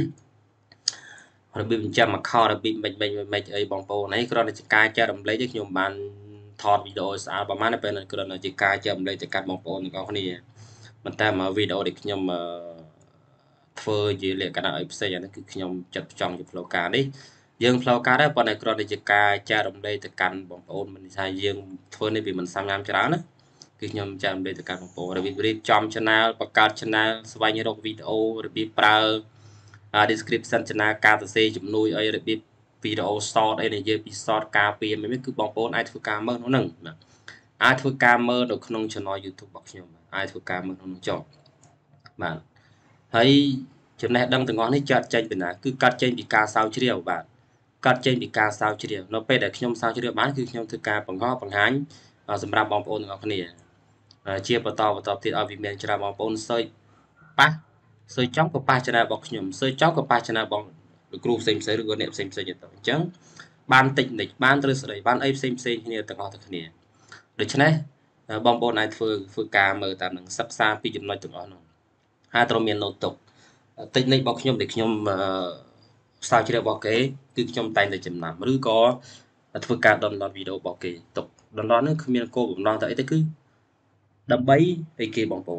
rồi bị mình chăm mà kho rồi bị mình mình mình ấy bằng bộ này cái đó là cài cha đồng lấy cho nhom bànถอดวิดีโอสารประมาณนั้นเป็นกรณีการจำเลยจากการมองโปนของคนนี้มันแต่มาวิดีโอเด็กขยมเฟอร์ยีเรียกกันอะไรพิเศษนั่นคือขยมจัดจ้องอยู่โฟล์การนี้ยังโฟล์การได้ปนในกรณีการจะดำเลยจากการมองโปนมันใช่ยังเฟอร์ในปีมันสามงามจะร้านนะคือขยมจะดำเลยจากการมองโปนระบบรีบจอมชนะประกาศชนะสบายในโลกวิดีโอระบบปลา description ชนะการตัดเสียจุ่มนุยไอ้ระบบวิดีโอซอสไอ้เนี่ยเยอะปีซอสกาเปียมันไม่คือบองโปนไอ้ทุกการเมื่อนั่นหนึ่งนะไอ้ทุกการเมื่อเราขนมชนอยยูทูบบอกยมไอ้ทุกการเมื่อนั่นจบบ้านให้จุดนี้ดังถึงงอนให้จัดใจเป็นอะไรคือการใจปีกาซาวเชียวบ้านการใจปีกาซาวเชียวเราไปแต่ขนมซาวเชียวบ้านคือขนมทุกการปังข้อปังหันสำหรับบองโปนของคนนี้เชียร์ประตอประตอที่เอาวิเมียนชนะบองโปนเซยปะเซยจ้องกับปะชนะบอกขนมเซยจ้องกับปะชนะบองครูเซมเซหรือคนเนี่ยเซมเซอย่างต่างจังบ้านติดในบ้านตรึสเลยบ้านไอ้เซมเซเนี่ยต่างออกต่างเนี่ยโดยเฉพาะบอมโบนไอ้ฟืฟืการเมื่อตามหนังซับซ้ำปีจำนวนต่างออกนั่นฮาตรเมียนโนตกติดในบอกขยมเด็กขยมสาวเชื่อบอกเก๋คือขยมไตในจำนำหรือก็ฟืการดอนดอนวิดีโอบอกเก๋ตกดอนดอนนั่นคือเมียนโก้ผมนอนแต่ไอ้แต่คือดับใบไอ้เก๋บอมโบ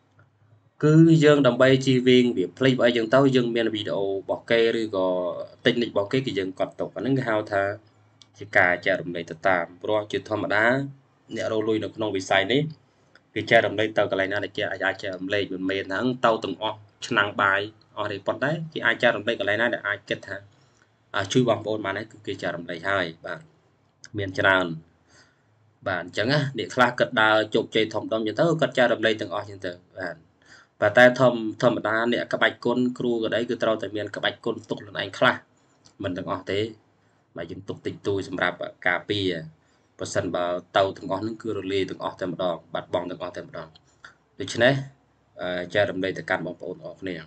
cứ dương đầm bay chi viên việc play bay dương tao dương miền video bỏ kê rồi có tinh lịch bỏ kê cái dương còn tộc và những cái hao tha chỉ cả cha đầm đầy tạt tạm pro chuyện thầm đá nhẹ đâu lui được nông bị sai đấy cái cha đầm đầy tao cái này là cha ai cha đầm đầy mình miền thắng tao từng o năng bài o thì còn đấy thì ai cha đầm đầy cái này là ai kết hả à chui bằng bồn mà đấy cái cha đầm đầy hai bạn miền tràn bạn chẳng á để khai cất đa chụp chơi thòng đông như tao cất cha đầm đầy từng o như thế bạn và ta thầm thầm đa nè các bạch côn kêu ở đấy cứ trao tại miền các bạch côn tục là anh khla mình đang ở thế mà dân tục tình tôi sầm rạp cà phê và sân bảo tàu từng ngón những cưa lê từng ở thêm một đòn bạt bong từng ở thêm một đòn được chứ đấy cha đầm đây tại căn bong bồn ở này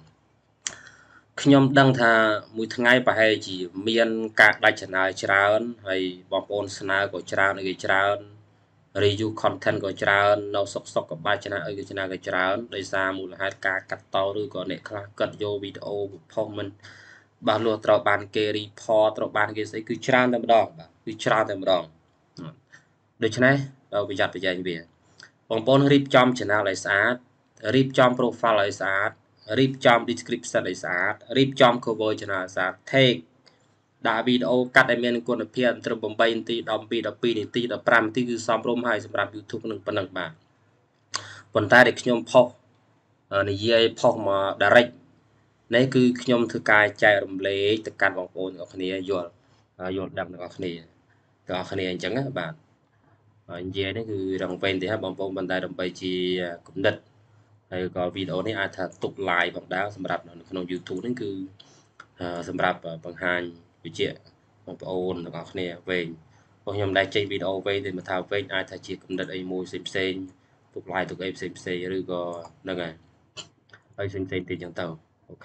khi nhom đăng thà mùi tháng ngày bà hay chỉ miền các đại trần ai tràn hay bong bồn sna của tràn này tràn review content của tràn nó sọc sọc của ba channel ở cái channel cái tràn đây ra một là hai ca cắt to rồi còn này khác cắt vô video phong mình bao lô trò bàn kê report trò bàn kê sẽ cứ tràn thêm đòn cứ tràn thêm đòn được chứ này đâu bây giờ bây giờ như vậy bóng bóng rip trong channel lại sát rip trong profile lại sát rip trong description lại sát rip trong cover channel sát take đã video cắt em miền quân phiền từ bồng bay tí đom pi đom pi tí đom pram tí cứ xóm rôm hai sầm rạp YouTube nâng phần nâng bạn còn ta để nhom phò này dây phò mà direct này cứ nhom thư cài chạy rầm lệ từ cắt vòng ôn ở khné dọn dọn đâm ở khné ở khné chẳng á bạn dây đấy cứ đồng ven thì ha bồng bông bàn tay đồng bay chi cũng đất hay có video này ai thật tục lại bằng đá sầm rạp nó YouTube đấy cứ sầm rạp bằng hai vị trí bằng ôn ở khné về còn nhom đây chơi video về thì mà thao về ai thật chỉ cũng đất ấy môi xem xem tục lại tục em xem xem rồi có nâng này ấy xem xem tiền chẳng tàu ok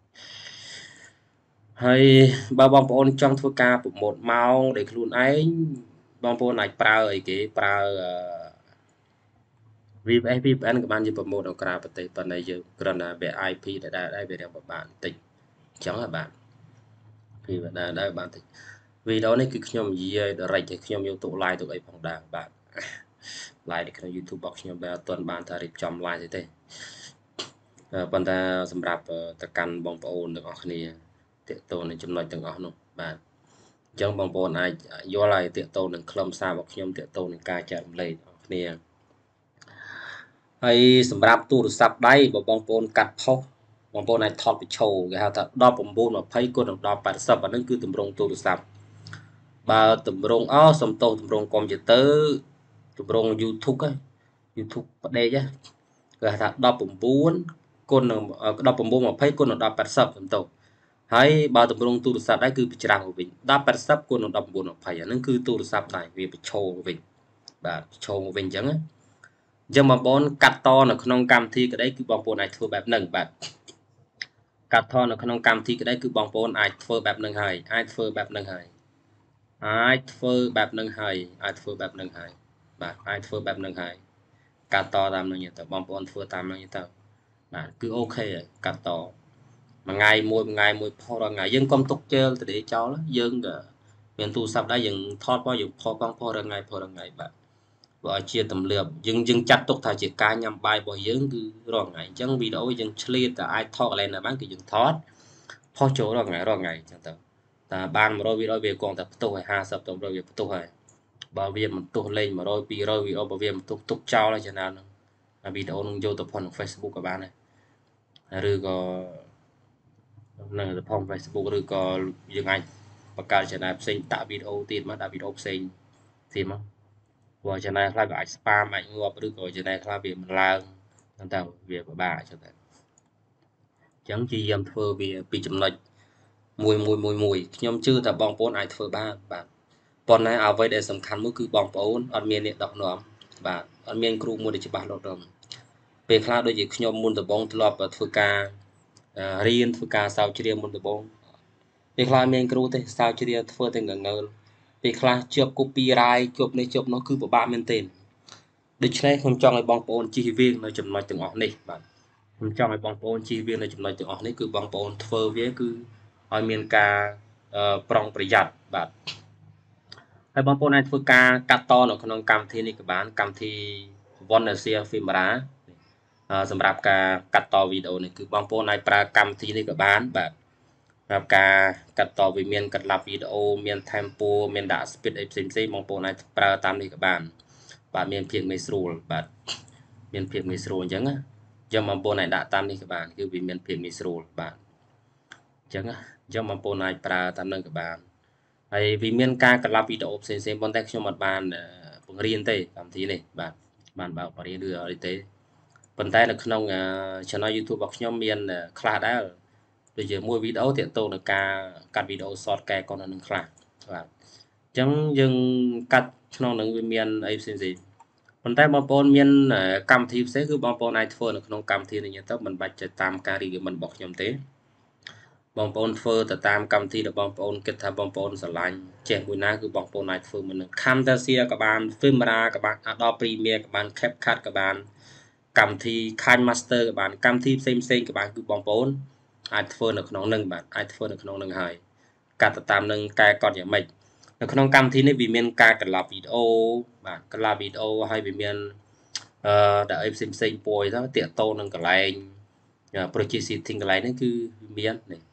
hay ba bom ôn trong thua ca một màu để luôn ấy bom ôn này prao ấy cái prao vì vê pê en các bạn như một đầu cra bật tay tuần này giờ còn là về i pê để đã đây về đeo bạn tịch chẳng là bạn vì vậy là đây bạn tịch vì đó này cứ nhom gì để rạch thì nhom yêu tụ like tụi ấy phòng đảng bạn like để cái YouTube box nhom về tuần bạn ta chọn like thế thế bạn ta sắm rạpตะกันបងប្អូនទាំងអស់គ្នាតេតូននឹងចំណុចទាំងអស់នោះបាទអញ្ចឹងបងប្អូនអាចយល់ហើយតេតូននឹងខ្លឹមសាររបស់ខ្ញុំតេតូននឹងការចែករំលែកដល់គ្នាហើយសម្រាប់ទូរស័ព្ទដៃបើបងប្អូនកាត់ផុសបងប្អូនអាចថតវីដេអូគេហៅថាដប់៩ 20គុណនឹងដប់八០អាហ្នឹងគឺទម្រង់ទូរស័ព្ទបើទម្រង់អសំទោសទម្រង់កុំព្យូទ័រទម្រង់ YouTube ហ្នឹង YouTube ផ្ដេកហ្នឹងគេហៅថាដប់៩គុណនឹងដប់៩ 20គុណនឹងដប់八០សំទោសហើយបើទម្រង់ទូរស័ព្ទដៃគឺប្រច្រាំងមកវិញដប់八០គុណនឹងដប់៩ 20អាហ្នឹងគឺទូរស័ព្ទដៃវាប្រឈមមកវិញបាទប្រឈមមកវិញអញ្ចឹងណាអញ្ចឹងបងប្អូនកាត់តនៅក្នុងកម្មវិធីក្តីគឺបងប្អូនអាចធ្វើបែបហ្នឹងបាទកាត់ថតនៅក្នុងកម្មវិធីក្តីគឺបងប្អូនអាចធ្វើបែបហ្នឹងហើយអាចធ្វើបែបហ្នឹងហើយអាចធ្វើបែបហ្នឹងហើយអាចធ្វើបែបហ្នឹងហើយបាទអាចធ្វើបែបហ្នឹងហើយកាត់តតាមហ្នឹងទៅបងប្អូនធ្វើតាមហ្នឹងទៅបាទគឺអូខេហើយកាត់តមួយថ្ងៃមួយមួយថ្ងៃមួយផុសរាល់ថ្ងៃយើងកុំទុកជើលទៅចោលយើងក៏មានទូរស័ព្ទដែរយើងថតមកយើងផុសផងផុសរាល់ថ្ងៃផុសរាល់ថ្ងៃបាទបើជាទម្លាប់យើងយើងចាត់ទុកថាជាការញ៉ាំបាយរបស់យើងគឺរាល់ថ្ងៃអញ្ចឹងវីដេអូយើងឆ្លៀតតែអាចថតកន្លែងណាបានគឺយើងថតផុសចូលរាល់ថ្ងៃរាល់ថ្ងៃអញ្ចឹងទៅតែបានmột trămវីដេអូវាគង់តែផ្ទុះឲ្យห้าสิบទៅmột trămវាផ្ទុះហើយបើវាមិនផ្ទុះលេងmột trăm ពីរtrămវីដេអូបើវាមិនផ្ទុះទុកចោលហើយចំណានហ្នឹងវីដេអូនឹងយកទៅផុសក្នុង Facebook ក៏បានដែរឬក៏នៅទៅផុស Facebook ឬក៏យើងអាចបង្កើត channel ផ្សេងដាក់វីដេអូទៀតមកដាក់វីដេអូផ្សេងទៀតមកព្រោះ channel ខ្លះវាអាច spam អាចងាប់ឬក៏ channel ខ្លះវាមិនឡើងហ្នឹងតើវាពិបាកអញ្ចឹងទៅអញ្ចឹងជាយាមធ្វើវាពីចំណុចមួយមួយមួយមួយខ្ញុំជឿថាបងប្អូនអាចធ្វើបានបាទប៉ុន្តែអ្វីដែលសំខាន់មួយគឺបងប្អូនអត់មានអ្នកដឹកនាំបាទអត់មានគ្រូមួយដែលច្បាស់លាស់ដល់ពេលខ្លះដូចជាខ្ញុំមុនដំបូងធ្លាប់ធ្វើការរៀនធ្វើការសើជ្រាវមុនដំបូងពេលខ្លះមានគ្រូទេសើជ្រាវធ្វើតែងងើលពេលខ្លះជាប់ copyright ជាប់នេះជាប់នោះគឺពិបាកមែនទែនដូច្នេះខ្ញុំចង់ឲ្យបងប្អូនជិះវាងនៅចំណុចទាំងអស់នេះបាទខ្ញុំចង់ឲ្យបងប្អូនជិះវាងនៅចំណុចទាំងអស់នេះគឺបងប្អូនធ្វើវាគឺឲ្យមានការប្រុងប្រយ័ត្នបាទហើយបងប្អូនអាចធ្វើការកាត់តនៅក្នុងកម្មវិធីនេះក៏បានកម្មវិធី Vonasia Filmora សម្រាប់ការកាត់តវីដេអូនេះគឺបងប្អូនអាចប្រើកម្មវិធីនេះក៏បានបាទសម្រាប់ការកាត់តវាមានកាត់ឡាប់វីដេអូមាន tempo មានដាក់ speed អីផ្សេងផ្សេងបងប្អូនអាចប្រើតាមនេះក៏បានបាទមានភាពងាយស្រួលបាទមានភាពងាយស្រួលអញ្ចឹងណាអញ្ចឹងបងប្អូនអាចដាក់តាមនេះក៏បានគឺវាមានភាពងាយស្រួលបាទអញ្ចឹងណាអញ្ចឹងបងប្អូនអាចប្រើតាមនឹងក៏បានហើយវាមានការកាត់ឡាប់វីដេអូផ្សេងផ្សេងប៉ុន្តែខ្ញុំអត់បានបង្រៀនទេកម្មវិធីនេះបាទបានបើកបង្រៀនឬអីទេប៉ុន្តែនៅក្នុង channel YouTube របស់ខ្ញុំមានខ្លះដែរដូចជាមួយវីដេអូទាក់ទងនឹងការកាត់វីដេអូ short កែកុននៅនឹងខ្លះបាទអញ្ចឹងយើងកាត់ក្នុងនឹងវាមានអីផ្សេងផ្សេងប៉ុន្តែបងប្អូនមានកម្មវិធីផ្សេងគឺបងប្អូនអាចធ្វើនៅក្នុងកម្មវិធីនេះទៅមិនបាច់ទៅតាមការ recommend របស់ខ្ញុំទេបងប្អូនធ្វើទៅតាមកម្មវិធីដែលបងប្អូនគិតថាបងប្អូនស្រឡាញ់ចេះមួយណាគឺបងប្អូនអាចធ្វើមួយនឹង Camtasia ក៏បាន Filmora ក៏បាន Adobe Premiere ក៏បាន CapCut ក៏បានកម្មវិធី KineMaster ក៏បានកម្មវិធីផ្សេងផ្សេងក៏បានគឺបងប្អូនអាចធ្វើនៅក្នុងនឹងបាទអាចធ្វើនៅក្នុងនឹងហើយកាត់ទៅតាមនឹងកែកត់យ៉ាងម៉េចនៅក្នុងកម្មវិធីនេះវាមានការកន្លប់វីដេអូបាទកន្លប់វីដេអូហើយវាមានអឺដាក់អីផ្សេងផ្សេងពួយទៅតាក់ទងនឹងកន្លែង project setting កន្លែងនេះគឺមាននេះ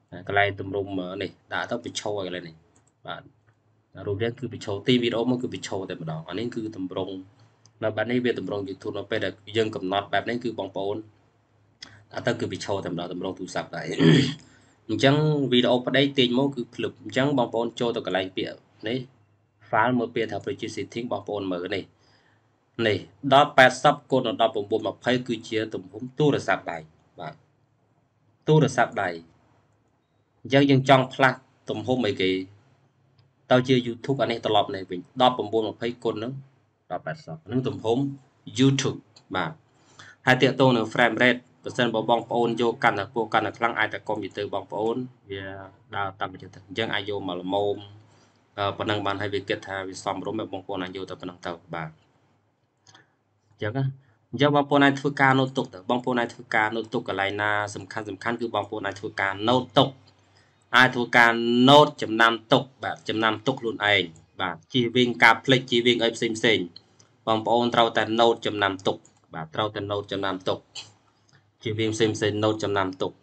cái này tụm rùm này đã tao bị trâu cái này bạn rùm đấy cứ bị trâu ti video mà cứ bị trâu tại một đó anh ấy cứ tụm rùm nó bạn ấy biết tụm rùm YouTube nó bây giờ dân cầm nọtแบบนั้นคือบางปอนđã tao cứ bị trâu tại một đó tụm rùm tụ sạp đấy chẳng video ở đây tiền máu cứ lực chẳng bong bóng cho tôi cái lại bịa đấy phá mở bịa thảo phải chia sẻ tiếng bong bóng mở này này đó ba sắp cô nó đọc bong bóng mà phải cứ chia tụm cũng tu được sạp đầy và tu được sạp đầy dân dân trong plat tụm hôm mấy cái tao chia YouTube anh ấy tao lọp này mình đọc bong bóng mà phải cô nữa đọc ba sắp nó tụm hôm YouTube mà hai tiệm tôi là frame rate và sân bóng bóng ôn vô căn là cô căn là khăn ai ta computer bóng ôn vì đào tạo về thực dân ai vô mà là mồm phần năng bàn hay việc kết hợp vì xong rồi mấy bóng ôn ai vô tập phần năng tàu bà chắc á giờ bóng ôn này thưa ca nốt tục bóng ôn này thưa ca nốt tục cái này là sầm khăn sầm khăn cứ bóng ôn này thưa ca nốt tục ai thưa ca nốt chấm năm tục bạn chấm năm tục luôn anh bạn chỉ viên cà plek chỉ viên em xem xem bóng ôn trâu tại nốt chấm năm tục bạn trâu tại nốt chấm năm tục chỉ viên xem xem nốt chấm năm tục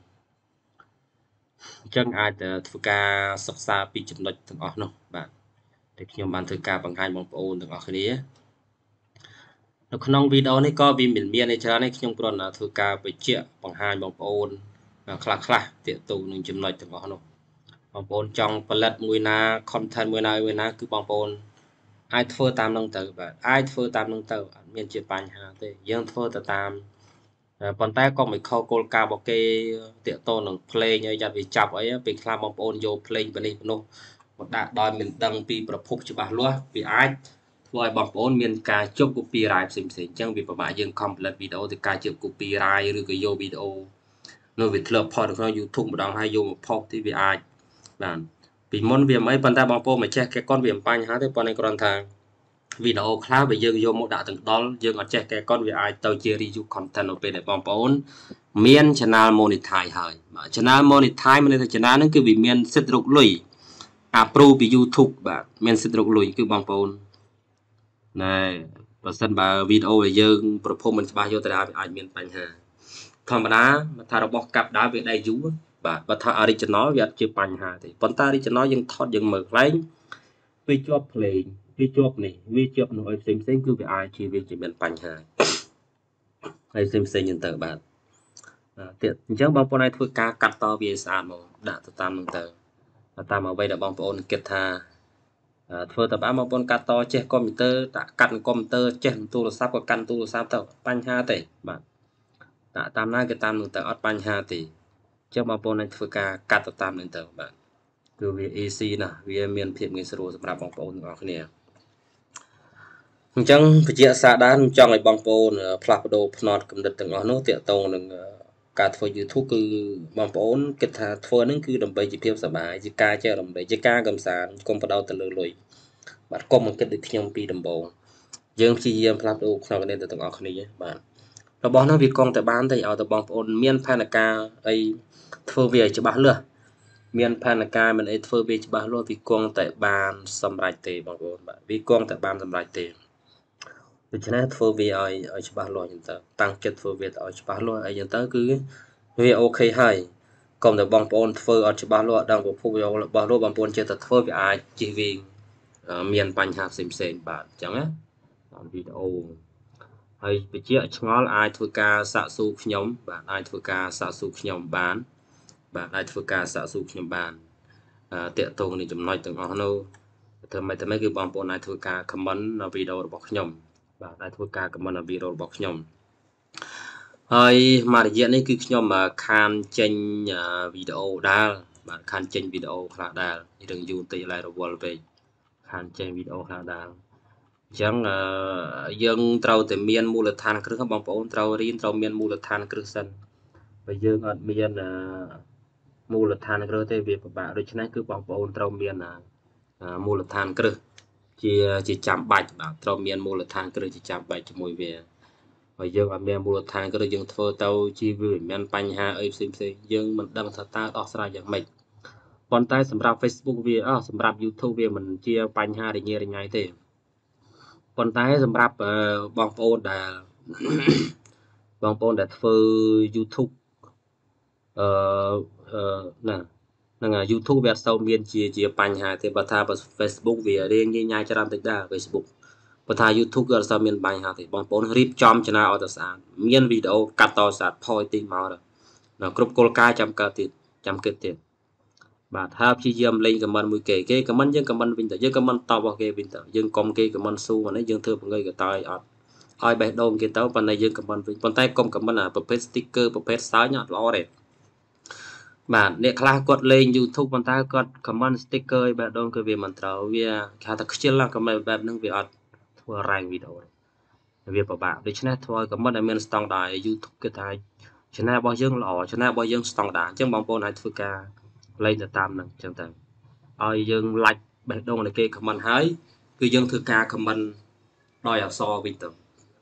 chân ai từ thưa ca sắp xa bị chấm lệch từng ở nó bạn để khi bạn thưa ca bằng hai bóng ôn từng ở cái này nó không video này có vì mình miền này cho nên khi còn là thưa ca bị chia bằng hai bóng ôn khla khla tiện tụនឹងចំណុចទាំងអស់នោះបងប្អូនចង់ផលិតមួយណា content មួយណាមួយណាគឺបងប្អូនអាចធ្វើតាមនឹងទៅបាទអាចធ្វើតាមនឹងទៅអត់មានជាបញ្ហាទេយើងធ្វើទៅតាមប៉ុន្តែក៏មិនខុសគោលការណ៍របស់គេតាកតនឹងភ្លេងឲ្យយ៉ាត់វាចាប់អីពេលខ្លះបងប្អូនយកភ្លេងបែបនេះនោះមកដាក់ដោយមិនដឹងពីប្រភពច្បាស់លាស់វាអាចធ្វើឲ្យបងប្អូនមានការជប់ copyright ផ្សេងផ្សេងអញ្ចឹងវាពិបាកយើង complete វីដេអូទៅការជប់ copyright ឬក៏យកវីដេអូនៅវាធ្លាប់ផុសនៅក្នុង YouTube ម្ដងហើយយកមកផុសទីវាអាចបានពីមុនវាមិនអីប៉ុន្តែបងប្អូនមិនចេះគេកូនវាមិនបញ្ហាទេប៉ុន្តែគ្រាន់ថាវីដេអូខ្លះបើយើងយកមកដាក់ទាំងដល់យើងអត់ចេះកែកុនវាអាចទៅជា review content នៅពេលដែលបងប្អូនមាន channel monetize ហើយបាទ channel monetize មានន័យថា channel ហ្នឹងគឺវាមានសិទ្ធិរកលុយ approve ពី YouTube បាទមានសិទ្ធិរកលុយគឺបងប្អូនណែបើសិនបើវីដេអូដែលយើងប្រភពមិនច្បាស់យកទៅដល់អាចមានបញ្ហាធម្មតាថារបស់កាប់ដើរវាដៃយូរបាទបើថា original វាអត់ជាបញ្ហាទេប៉ុន្តែ original យើងថតយើងមើលខ្លែងវាជាប់ភ្លេងវាជាប់នេះវាជាប់នោះឲ្យផ្សេងផ្សេងគឺវាអាចជាវាជាមានបញ្ហាហើយផ្សេងផ្សេងហ្នឹងទៅបាទទៀតអញ្ចឹងបងប្អូនអាចធ្វើការកាត់តវាស្អាតមកដាក់ទៅតាមហ្នឹងទៅតាមអ្វីដែលបងប្អូនគិតថាធ្វើទៅបានបងប្អូនកាត់តចេះកុំព្យូទ័រដាក់កាត់កុំព្យូទ័រចេះទូរស័ព្ទក៏កាន់ទូរស័ព្ទទៅបញ្ហាទេបាទដាក់តាមណាគឺតាមហ្នឹងទៅអត់បញ្ហាទេអញ្ចឹងបងប្អូនអាចធ្វើការកាត់ទៅតាមហ្នឹងទៅបាទគឺវា easy ណាស់វាមានភាពងាយស្រួលសម្រាប់បងប្អូនទាំងអស់គ្នាអញ្ចឹងពជាសាដានចង់ឲ្យបងប្អូនផ្លាស់ប្ដូរផ្នត់គំនិតទាំងអស់នោះតាក់ទងនឹងការធ្វើ YouTube គឺបងប្អូនគិតថាធ្វើហ្នឹងគឺដើម្បីជាភាពសប្បាយជាការចែករំលែកជាការកំសាន្តកុំបដោតទៅលើលុយបាទកុំមកគិតដូចខ្ញុំពីដំបូងយើងព្យាយាមផ្លាស់ប្ដូរផ្នត់គំនិតទៅទាំងអស់គ្នាបាទរបស់នោះវាកងតែបានតែឲ្យតែបងប្អូនមានផែនការអីធ្វើវាឲ្យច្បាស់លាស់មានផែនការមិនអីធ្វើវាច្បាស់លាស់វាគង់តែបានសម្រេចទេបងប្អូនបាទវាគង់តែបានសម្រេចទេដូច្នេះធ្វើវាឲ្យឲ្យច្បាស់លាស់ចឹងទៅតាំងចិត្តធ្វើវាឲ្យច្បាស់លាស់អីចឹងទៅគឺវាអូខេហើយកុំតែបងប្អូនធ្វើអត់ច្បាស់លាស់ដឹងប្រភពរបស់លោកបងប្អូនចេះតែធ្វើវាអាចជិះវិញមានបញ្ហាផ្សេងផ្សេងបាទអញ្ចឹងណាតាមវីដេអូហើយបជាឆ្ងល់អាចធ្វើការសាកសួរខ្ញុំបាទអាចធ្វើការសាកសួរខ្ញុំបានបាទអាចធ្វើការសាកសួរខ្ញុំបានតាក់ទងនឹងចំណុចទាំងអស់នោះធ្វើម៉េចទៅម៉េចគឺបងប្អូនអាចធ្វើការ comment នៅវីដេអូរបស់ខ្ញុំបាទអាចធ្វើការ comment នៅវីដេអូរបស់ខ្ញុំហើយមួយរយៈនេះគឺខ្ញុំខានចេញវីដេអូដែរបាទខានចេញវីដេអូខ្លះដែររឿងយូរតិចឡើយរវល់ពេកខានចេញវីដេអូខ្លះដែរអញ្ចឹងយើងត្រូវតែមានមូលដ្ឋានគ្រឹះបងប្អូនត្រូវរៀនត្រូវមានមូលដ្ឋានគ្រឹះសិនបើយើងអត់មានមូលដ្ឋានគ្រឹះទេវាពិបាកដូច្នេះគឺបងប្អូនត្រូវមានមូលដ្ឋានគ្រឹះជាជាចាំបាច់បាទត្រូវមានមូលដ្ឋានគ្រឹះជាចាំបាច់ជាមួយវាហើយយើងអត់មានមូលដ្ឋានគ្រឹះយើងធ្វើទៅជីវាមិនមានបញ្ហាអីផ្សេងផ្សេងយើងមិនដឹងថាតើដោះស្រាយយ៉ាងម៉េចប៉ុន្តែសម្រាប់ Facebook វាអស់សម្រាប់ YouTube វាមិនជាបញ្ហារញ៉េរញ៉ៃទេប៉ុន្តែសម្រាប់បងប្អូនដែលបងប្អូនដែលធ្វើ YouTube អឺណា là YouTube về sau miền chia chia bánh hà thì bà tha Facebook về riêng như nhai cho làm tích đa Facebook bà tha YouTube về sau miền bánh hà thì bọn bốn rip chom cho nào ở sản miền video cắt to sạt phôi tí màu rồi nó group cô ca chăm cả tiền chăm kết tiền bà tha chi dâm lên comment mùi kể cái comment dân comment bình tờ dân comment to vào cái bình tờ dân công cái comment su mà nó dân thưa mọi người cái tay ở ai bé đôm cái tao bên này dân comment bình bàn tay công comment làประเภท sticker ประเภท ซ้ายnhọt lo đấy bạn để class quật lên YouTube bàn tay quật comment sticker bạn đôm cái việc mình trâu việc khá thật chill là comment bạn nâng việc ở thua rành video việc của bạn để cho nên thôi comment là mình stong đài YouTube cái thay cho nên bao dân lọ cho nên bao dân stong đài chứ bóng bồn này thưa ca lên từ tam nè chẳng hạn ai dân like bạn đôm là cái comment hái cứ dân thưa ca comment đòi ở so bình thường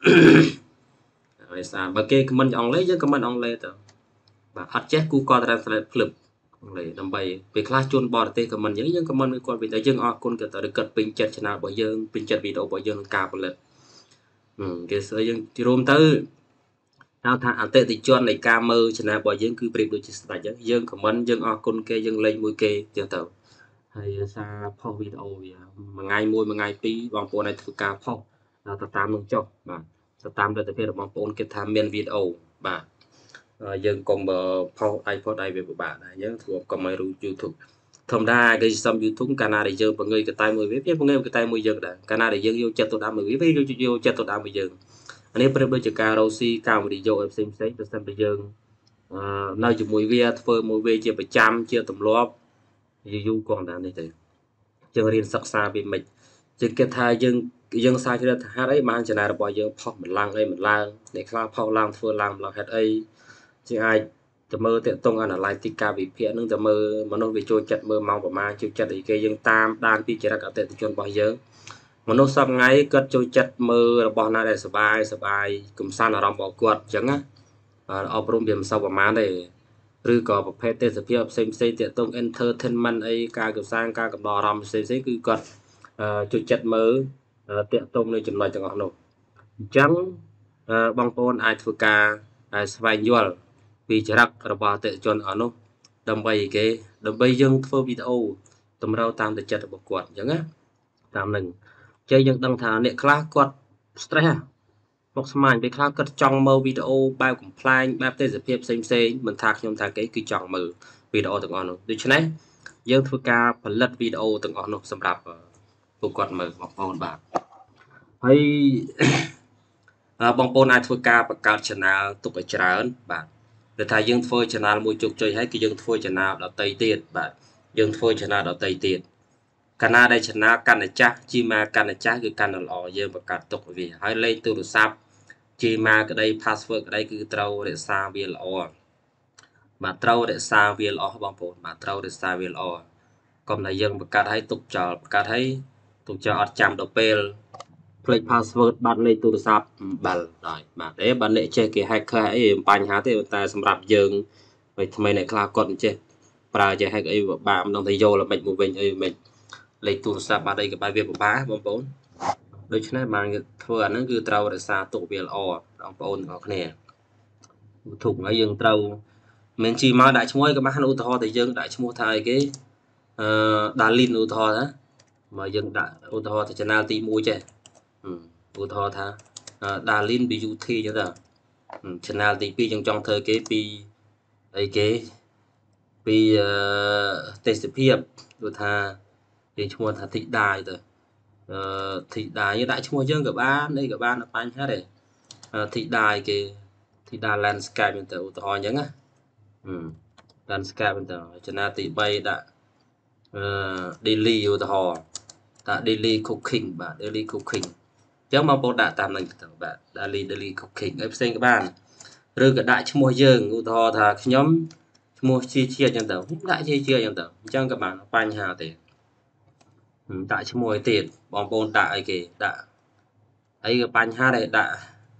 rồi sao bà kê comment on lấy chứ comment on lấy tờ bà hạt chết cu co translate flip lấy đầm bay về class chôn bò tê comment những những comment con bị tại dân ở con cái tờ được cật pin chặt channel bởi dân pin chặt video bởi dân cao một lần ừ cái sợi dân thì rôm tới nào thà anh tê thì chọn này cam mơ channel bởi dân cứ brief đôi chỉ tại dân dân comment dân ở con kê dân lên mũi kê chờ tờ hay xa phong video mà ngày mùi mà ngày pi bằng bộ này thực ca phong là ta tam nông cho bà ta tam được tập bằng bộ cái tham miền video bà dân còn bờ phong iPhone đây về của bạn này nhớ thuộc còn mấy YouTube thông đa cái xong YouTube Canada để dân và người cái tay mười viết viết người cái tay mười dân đã Canada để dân vô chặt tôi đã mười viết vô vô chặt tôi đã mười dân anh em bây giờ cà rô si cao đi vô em xem xét cho xem bây giờ nơi chụp mùi vía phơi mùi vía chia bảy trăm chia tầm lóp dù còn đã này thì dân riêng sắc xa bị mình chứ cái thay dân dân sai cho hát ấy mang cho này bỏ dân phọc mình lang ấy mình lang để khai phọc lang phơi lang lang hết ấy chứ ai tờ mơ tiện tông anh là lại tích ca bị phiền nương tờ mơ mà nó bị trôi chặt mơ mong và mang trôi chặt thì cái dân tam đang bị chỉ ra cả tiện chôn bỏ dân mà nó xong ngay cất trôi chặt mơ là bỏ này để sờ bài sờ bài cùng san là lòng bỏ quật chẳng á ở trong điểm sau và má để rư có một phép tên sự xem xem tiện tông entertainment ấy ca cùng sang ca cùng đò rầm xem xem cứ quật trôi chặt mơ tiện tông này chừng nói chẳng hạn chẳng băng pôn ai thua ca ai xoay nhual vì chỉ rắc là bà tệ chọn ở nó đầm bay cái đầm bay dân phơ video tầm rau tam để chặt bọc quạt chẳng á tam nừng chơi dân đăng thả nệ class quạt stress một smile với class cất trong mơ video bao cùng plan bao tên sự xem xem mình thạc nhom thạc cái cứ chọn mờ video từng on được chứ này dân thua ca phần lật video từng on nó xâm rạp bọc quạt mờ bọc on bạc hay bong pôn ai thua ca bạc cao channel tục ở trán bạn để thay dương phơi channel môi chụp chơi hay cái dương phơi channel đào tây tiền bạn dương phơi channel đào tây tiền Canada đây channel Canada chắc chi mà Canada chắcคือ Canada lò dương bạc cao tục vì hay lên từ được sắp chi mà cái đây password cái đây cứ trâu để xa về lò mà trâu để xa về lò bong pôn mà trâu để xa về lò còn là dương bạc cao hay tục chờ bạc cao thấy tục chờ ở chạm đầu pel play password បាត់លេខទូរស័ព្ទបាល់ហើយបាទទេបើអ្នកចេះគេ hacker អីបញ្ហាទេតែសម្រាប់យើងពេលថ្មីអ្នកខ្លះគាត់មិនចេះប្រើចេះ hack អីពិបាកមិនដឹងថាយកល្មិចមកវិញអីមិនលេខទូរស័ព្ទបាត់អីក៏បែបវាពិបាកបងប្អូនដូច្នេះបានធ្វើអាហ្នឹងគឺត្រូវរក្សាទុកវាល្អបងប្អូនទាំងអស់គ្នាធុកហើយយើងត្រូវមិនជីមកដាក់ឈ្មោះក៏បានឧទាហរណ៍តែយើងដាក់ឈ្មោះថាអីគេអឺ Darlin ឧទាហរណ៍ណាមកយើងដាក់ឧទាហរណ៍ថា channel ទីមួយចេះឧទាហរណ៍ថា Darlin Beauty ចឹងទៅ channel ទីពីរយើងចង់ធ្វើគេពីអីគេពីទេសភាពគឺថាគេឈ្មោះថាធីដាយទៅអឺធីដាយដាក់ឈ្មោះយើងក៏បានអីក៏បានបញ្ហាដែរធីដាយគេធីដា landscape ទៅឧទាហរណ៍អញ្ចឹងណា landscape ទៅ channel ទីបីដាក់អឺ daily ឧទាហរណ៍ដាក់ daily cooking បាទ daily cooking chẳng mà bộ đã tam này bạn daily daily cooking ấy xem các bạn rồi cái đại mua dương u thò thà nhóm mua chi chia nhân tàu đại chi chia nhân tàu chẳng các bạn banh hà tiền đại mua tiền bom bồn đại kì đã ấy cái banh hà này đã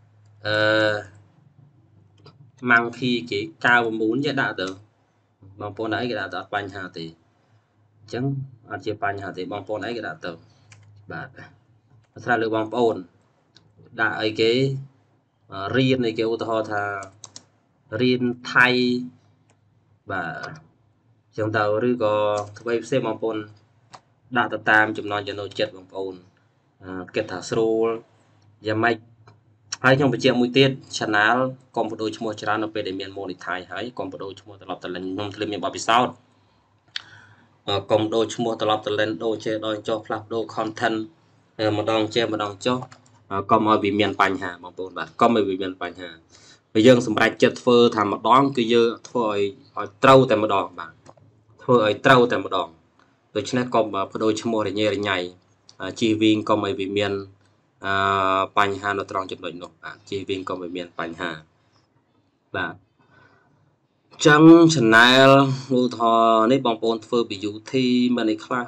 mang khi cái cao muốn cho đã được bom bồn ấy cái đã đặt banh hà thì chẳng ăn chia banh hà thì bom bồn ấy cái đã được bạn ra được bom bồn đại cái riêng này cái ô tô thà riêng thay và chẳng tàuឬcó quay xem bằng phone đã tập tam chụp non cho nó chết bằng phone kết thả sro và mạch hai trong việc mùi tiết channel còn một đôi mua channel nó về để miền môn thái hay còn một đôi mua tập tập lên nhung lên miền bắc sau còn đôi mua tập tập lên đôi chơi đôi cho flap đôi content một đòn chơi một đòn cho còn ở vì miền Pành Hà bằng phone bạn còn ở vì miền Pành Hà bây giờ sầm rạch chết phơ tham một đón cứ giờ thôi ở trâu tại một đòn bạn thôi ở trâu tại một đòn tôi chỉ nói còn một đôi mua để nhẹ nhảy chi viên còn ở vì miền Pành Hà nó tròn chụp đỉnh nổ chi viên còn ở miền Pành Hàបាទចឹង channel ឧទាហរណ៍នេះបងប្អូនធ្វើពី beauty មានអីខ្លះ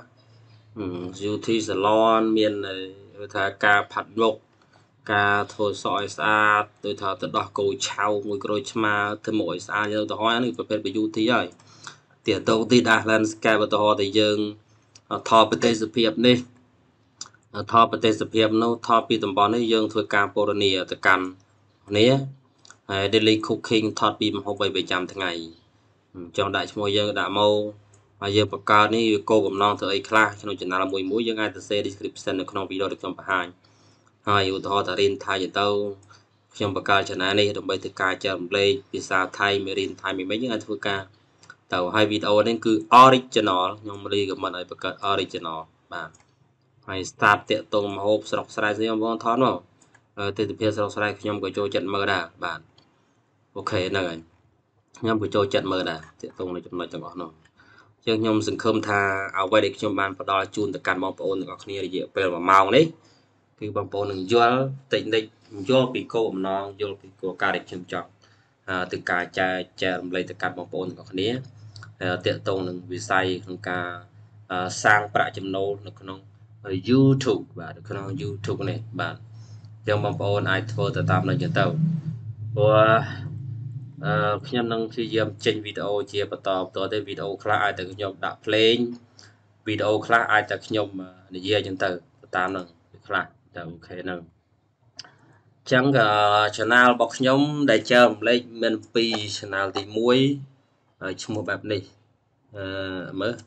beauty salon មានថាការផាត់មុខការធ្វើសក់ឲ្យស្អាតដូចថាទៅដោះគោឆៅមួយក្រូចឆ្មាធ្វើមុខឲ្យស្អាតយើងទៅហើយនេះប្រភេទ beauty ហើយទៀតទៅទីដាស់ landscape ឧទាហរណ៍តែយើងថតប្រទេសភាពនេះថតប្រទេសភាពនោះថតពីតំបន់នេះយើងធ្វើការពណ៌នាទៅកាន់នេះហើយ daily cooking ថតពីម្ហូបប្រចាំថ្ងៃចង់ដាក់ឈ្មោះយើងដាក់មកហើយយើងបង្កើតនេះគោលបំណងធ្វើអីខ្លះក្នុង channel មួយមួយយើងអាចទៅ share description នៅក្នុងវីដេអូដែលខ្ញុំបង្ហាញហើយឧទាហរណ៍ថារៀនថៃទៅខ្ញុំបង្កើត channel នេះដើម្បីធ្វើការចែករំលែកភាសាថៃមេរៀនថៃមិនយើងអាចធ្វើការទៅហើយវីដេអូនេះគឺ original ខ្ញុំរៀបcommentឲ្យបង្កើត original បាទហើយ start តាក់ទងម្ហូបស្រុកស្រែស្អីបងថតមកទិដ្ឋភាពស្រុកស្រែខ្ញុំក៏ចូលចិត្តមើលដែរបាទអូខេហ្នឹងហើយខ្ញុំក៏ចូលចិត្តមើលដែរតាក់ទងនៅចំណុចទាំងអស់នោះជាងខ្ញុំសង្ឃឹមថាអ្វីដែលខ្ញុំបានផ្ដល់ជូនទៅកាន់បងប្អូនទាំងអស់គ្នារយៈពេលមួយម៉ោងនេះគឺបងប្អូននឹងយល់តិចតិចយល់ពីគោលបំណងយល់ពីគោលការណ៍ដែលខ្ញុំចង់ទៅការចែកចែករំលែកទៅកាន់បងប្អូនទាំងអស់គ្នាតាក់ទងនឹងវិស័យក្នុងការសាងប្រាក់ចំណូលនៅក្នុង YouTube បាទនៅក្នុង YouTube នេះបាទចឹងបងប្អូនអាចធ្វើទៅតាមនឹងចឹងទៅព្រោះអឺខ្ញុំនឹងព្យាយាមចេញវីដេអូជាបន្តបន្តទៅវីដេអូខ្លះអាចតែខ្ញុំដាក់ភ្លេងវីដេអូខ្លះអាចតែខ្ញុំនិយាយចឹងទៅតាមនឹងខ្លះតែអូខេហ្នឹងចឹង channel របស់ខ្ញុំដែលចែករំលែកមានពីរ channel ទីមួយហើយឈ្មោះបែបនេះអឺមើល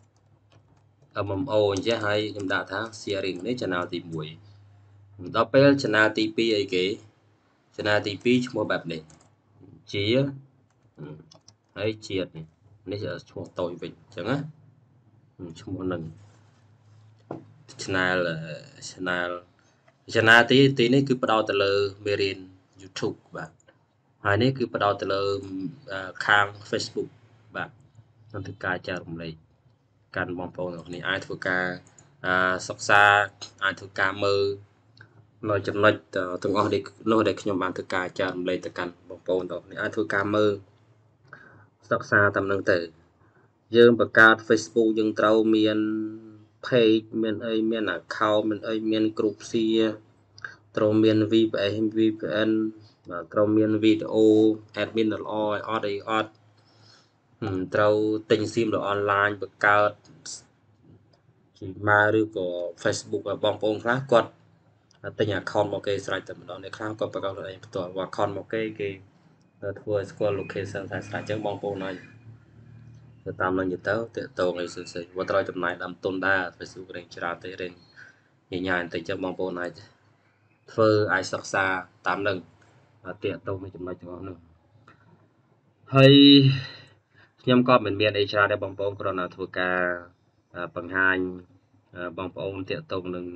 em em ô អញ្ចឹងហើយខ្ញុំដាក់ថា sharing នេះ channel ទីមួយដល់ពេល channel ទីពីរអីគេ channel ទីពីរឈ្មោះបែបនេះជាហើយជាតិនេះនេះឈ្មោះតូចវិញអញ្ចឹងណាឈ្មោះនឹង channel channel channel ទីទីនេះគឺផ្ដោតទៅលើមេរៀន YouTube បាទហើយនេះគឺផ្ដោតទៅលើខាង Facebook បាទក្នុងធ្វើការចែករំលែកកាន់បងប្អូនទាំងគ្នាអាចធ្វើការសិក្សាអាចធ្វើការមើលនៅចំណុចទាំងអស់នោះដែលខ្ញុំបានធ្វើការចែករំលែកទៅកាន់បងប្អូនទាំងគ្នាអាចធ្វើការមើលសិក្សាតាមនឹងទៅយើងបង្កើត Facebook យើងត្រូវមាន page មានអីមាន account មានអីមាន group share ត្រូវមាន vê pê en vê pê en បាទត្រូវមានវីដេអូ admin ល្អឲ្យអត់អីអត់ត្រូវទិញ sim ដល់ online បង្កើតជាម៉ាឬក៏ Facebook បងប្អូនខ្លះគាត់ទិញ account មកគេស្រេចតែម្ដងអ្នកខ្លះគាត់បង្កើតខ្លួនឯងផ្ទាល់ account មកគេគេធ្វើឲ្យស្គាល់ location តែស្រេចចឹងបងប្អូនហើយទៅតាមនឹងទៅតាក់ទងអីផ្សេងៗគាត់ត្រូវចំណាយដើមទុនដែរ Facebook រៀងច្រើនទេរៀងញញ៉ាំតែចឹងបងប្អូនអាចធ្វើអាចសិក្សាតាមនឹងតាក់ទងនឹងចំណុចទាំងអស់នោះហើយខ្ញុំក៏មិនមានអីច្រើនដែរបងប្អូនគ្រាន់តែធ្វើការបង្ហាញបងប្អូនតាក់ទងនឹង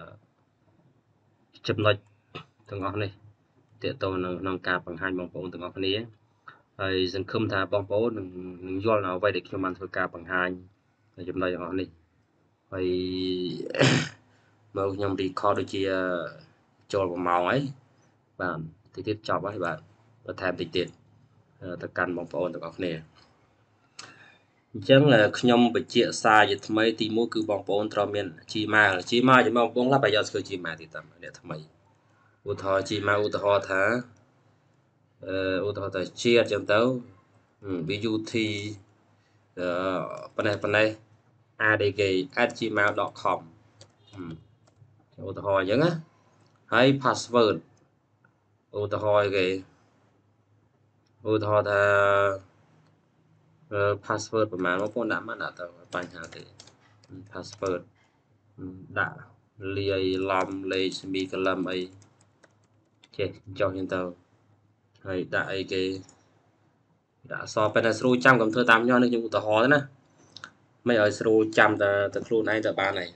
ចំណុចទាំងអស់នេះតាក់ទងនឹងក្នុងការបង្ហាញបងប្អូនទាំងអស់គ្នាហើយសង្ឃឹមថាបងប្អូននឹងនឹងយល់នៅអ្វីដែលខ្ញុំបានធ្វើការបង្ហាញចំណុចទាំងអស់នេះហើយមកខ្ញុំ record ដូចជាចូលមួយម៉ោងហើយបាទតិចទៀតចប់ហើយបាទបន្ថែមតិចទៀតទៅកាន់បងប្អូនទាំងអស់គ្នាអញ្ចឹងខ្ញុំបញ្ជាក់សារជាថ្មីទីមួយគឺបងប្អូនត្រូវមាន Gmail Gmail ជាបងប្អូនខ្លះប្រយោជន៍ស្គាល់ Gmail ទីតាមអ្នកថ្មីឧទាហរណ៍ Gmail ឧទាហរណ៍ថាអឺឧទាហរណ៍ថាជាអញ្ចឹងទៅ vê u tê អឺប៉ុណ្ណេះប៉ុណ្ណេះ a d k at gmail dot com ឧទាហរណ៍អញ្ចឹងណាហើយ password ឧទាហរណ៍គេឧទាហរណ៍ថា password ប្រហែលបងប្អូនដាក់មកដាក់ទៅបញ្ហាទេ password ដាក់លាយឡំលេខសេមីកលឹមអីចេះចុះហ្នឹងទៅហើយដាក់អីគេដាក់អក្សរពេលតែស្រួលចាំកុំធ្វើតាមខ្ញុំនេះខ្ញុំឧទាហរណ៍ណាមិនឲ្យស្រួលចាំតែតែខ្លួនឯងទៅបានហើយ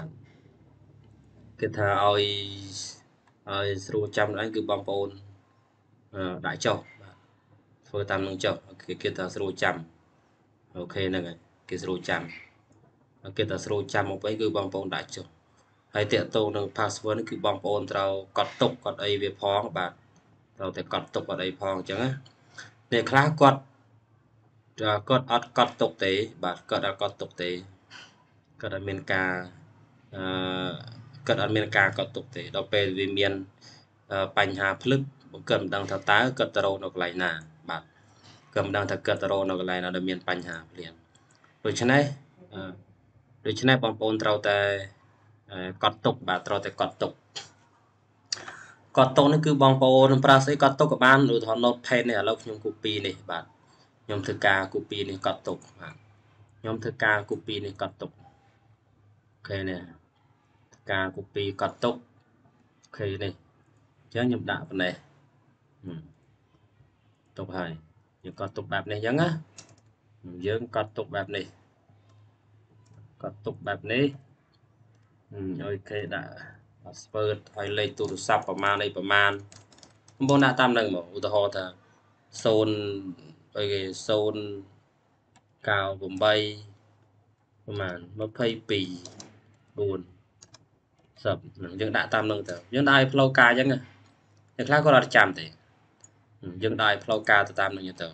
គេថាឲ្យឲ្យស្រួលចាំឯងគឺបងប្អូនដាក់ចុះធ្វើតាមនឹងចុះគេគេថាស្រួលចាំអូខេហ្នឹងហើយគេស្រួលចាំគេថាស្រួលចាំមកវិញគឺបងប្អូនដាក់ចុះហើយតាក់ទងនឹង password នេះគឺបងប្អូនត្រូវកត់ទុកកត់អីវាផងបាទត្រូវតែកត់ទុកកត់អីផងអញ្ចឹងណាអ្នកខ្លះគាត់គាត់អត់កត់ទុកទេបាទគាត់អត់កត់ទុកទេគាត់អត់មានការអឺគាត់អត់មានការកត់ទុកទេដល់ពេលវាមានបញ្ហាភ្លឹកគាត់មិនដឹងថាតើគាត់ទៅរកនៅកន្លែងណាបាទគាត់មិនដឹងថាគាត់ទៅរកនៅកន្លែងណាដែលមានបញ្ហាភ្លាមដូច្នេះដូច្នេះបងប្អូនត្រូវតែកត់ទុកបាទត្រូវតែកត់ទុកកត់ទុកនេះគឺបងប្អូនប្រើស្អីកត់ទុកក៏បានឧទាហរណ៍ notepad នេះឥឡូវខ្ញុំ copy នេះបាទខ្ញុំធ្វើការ copy នេះកត់ទុកបាទខ្ញុំធ្វើការ copy នេះកត់ទុកអូខេនេះការ copy កត់ទុកអូខេនេះអញ្ចឹងខ្ញុំដាក់ប៉ុណ្ណេះទុកហើយយើងកត់ទុកបែបនេះអញ្ចឹងណាយើងកត់ទុកបែបនេះកត់ទុកបែបនេះឲ្យគេដាក់ password ឲ្យលេខទូរស័ព្ទប្រមាណអីប្រមាណបងប្អូនដាក់តាមនឹងមកឧទាហរណ៍ថា0អីគេ0 9 8ប្រមាណ22 4 10ហ្នឹងយើងដាក់តាមនឹងទៅយើងដាក់ឲ្យផ្លូវការអញ្ចឹងអ្នកខ្លះគាត់អត់ចាំទេយើងដាក់ឲ្យផ្លូវការទៅតាមនឹងទៅ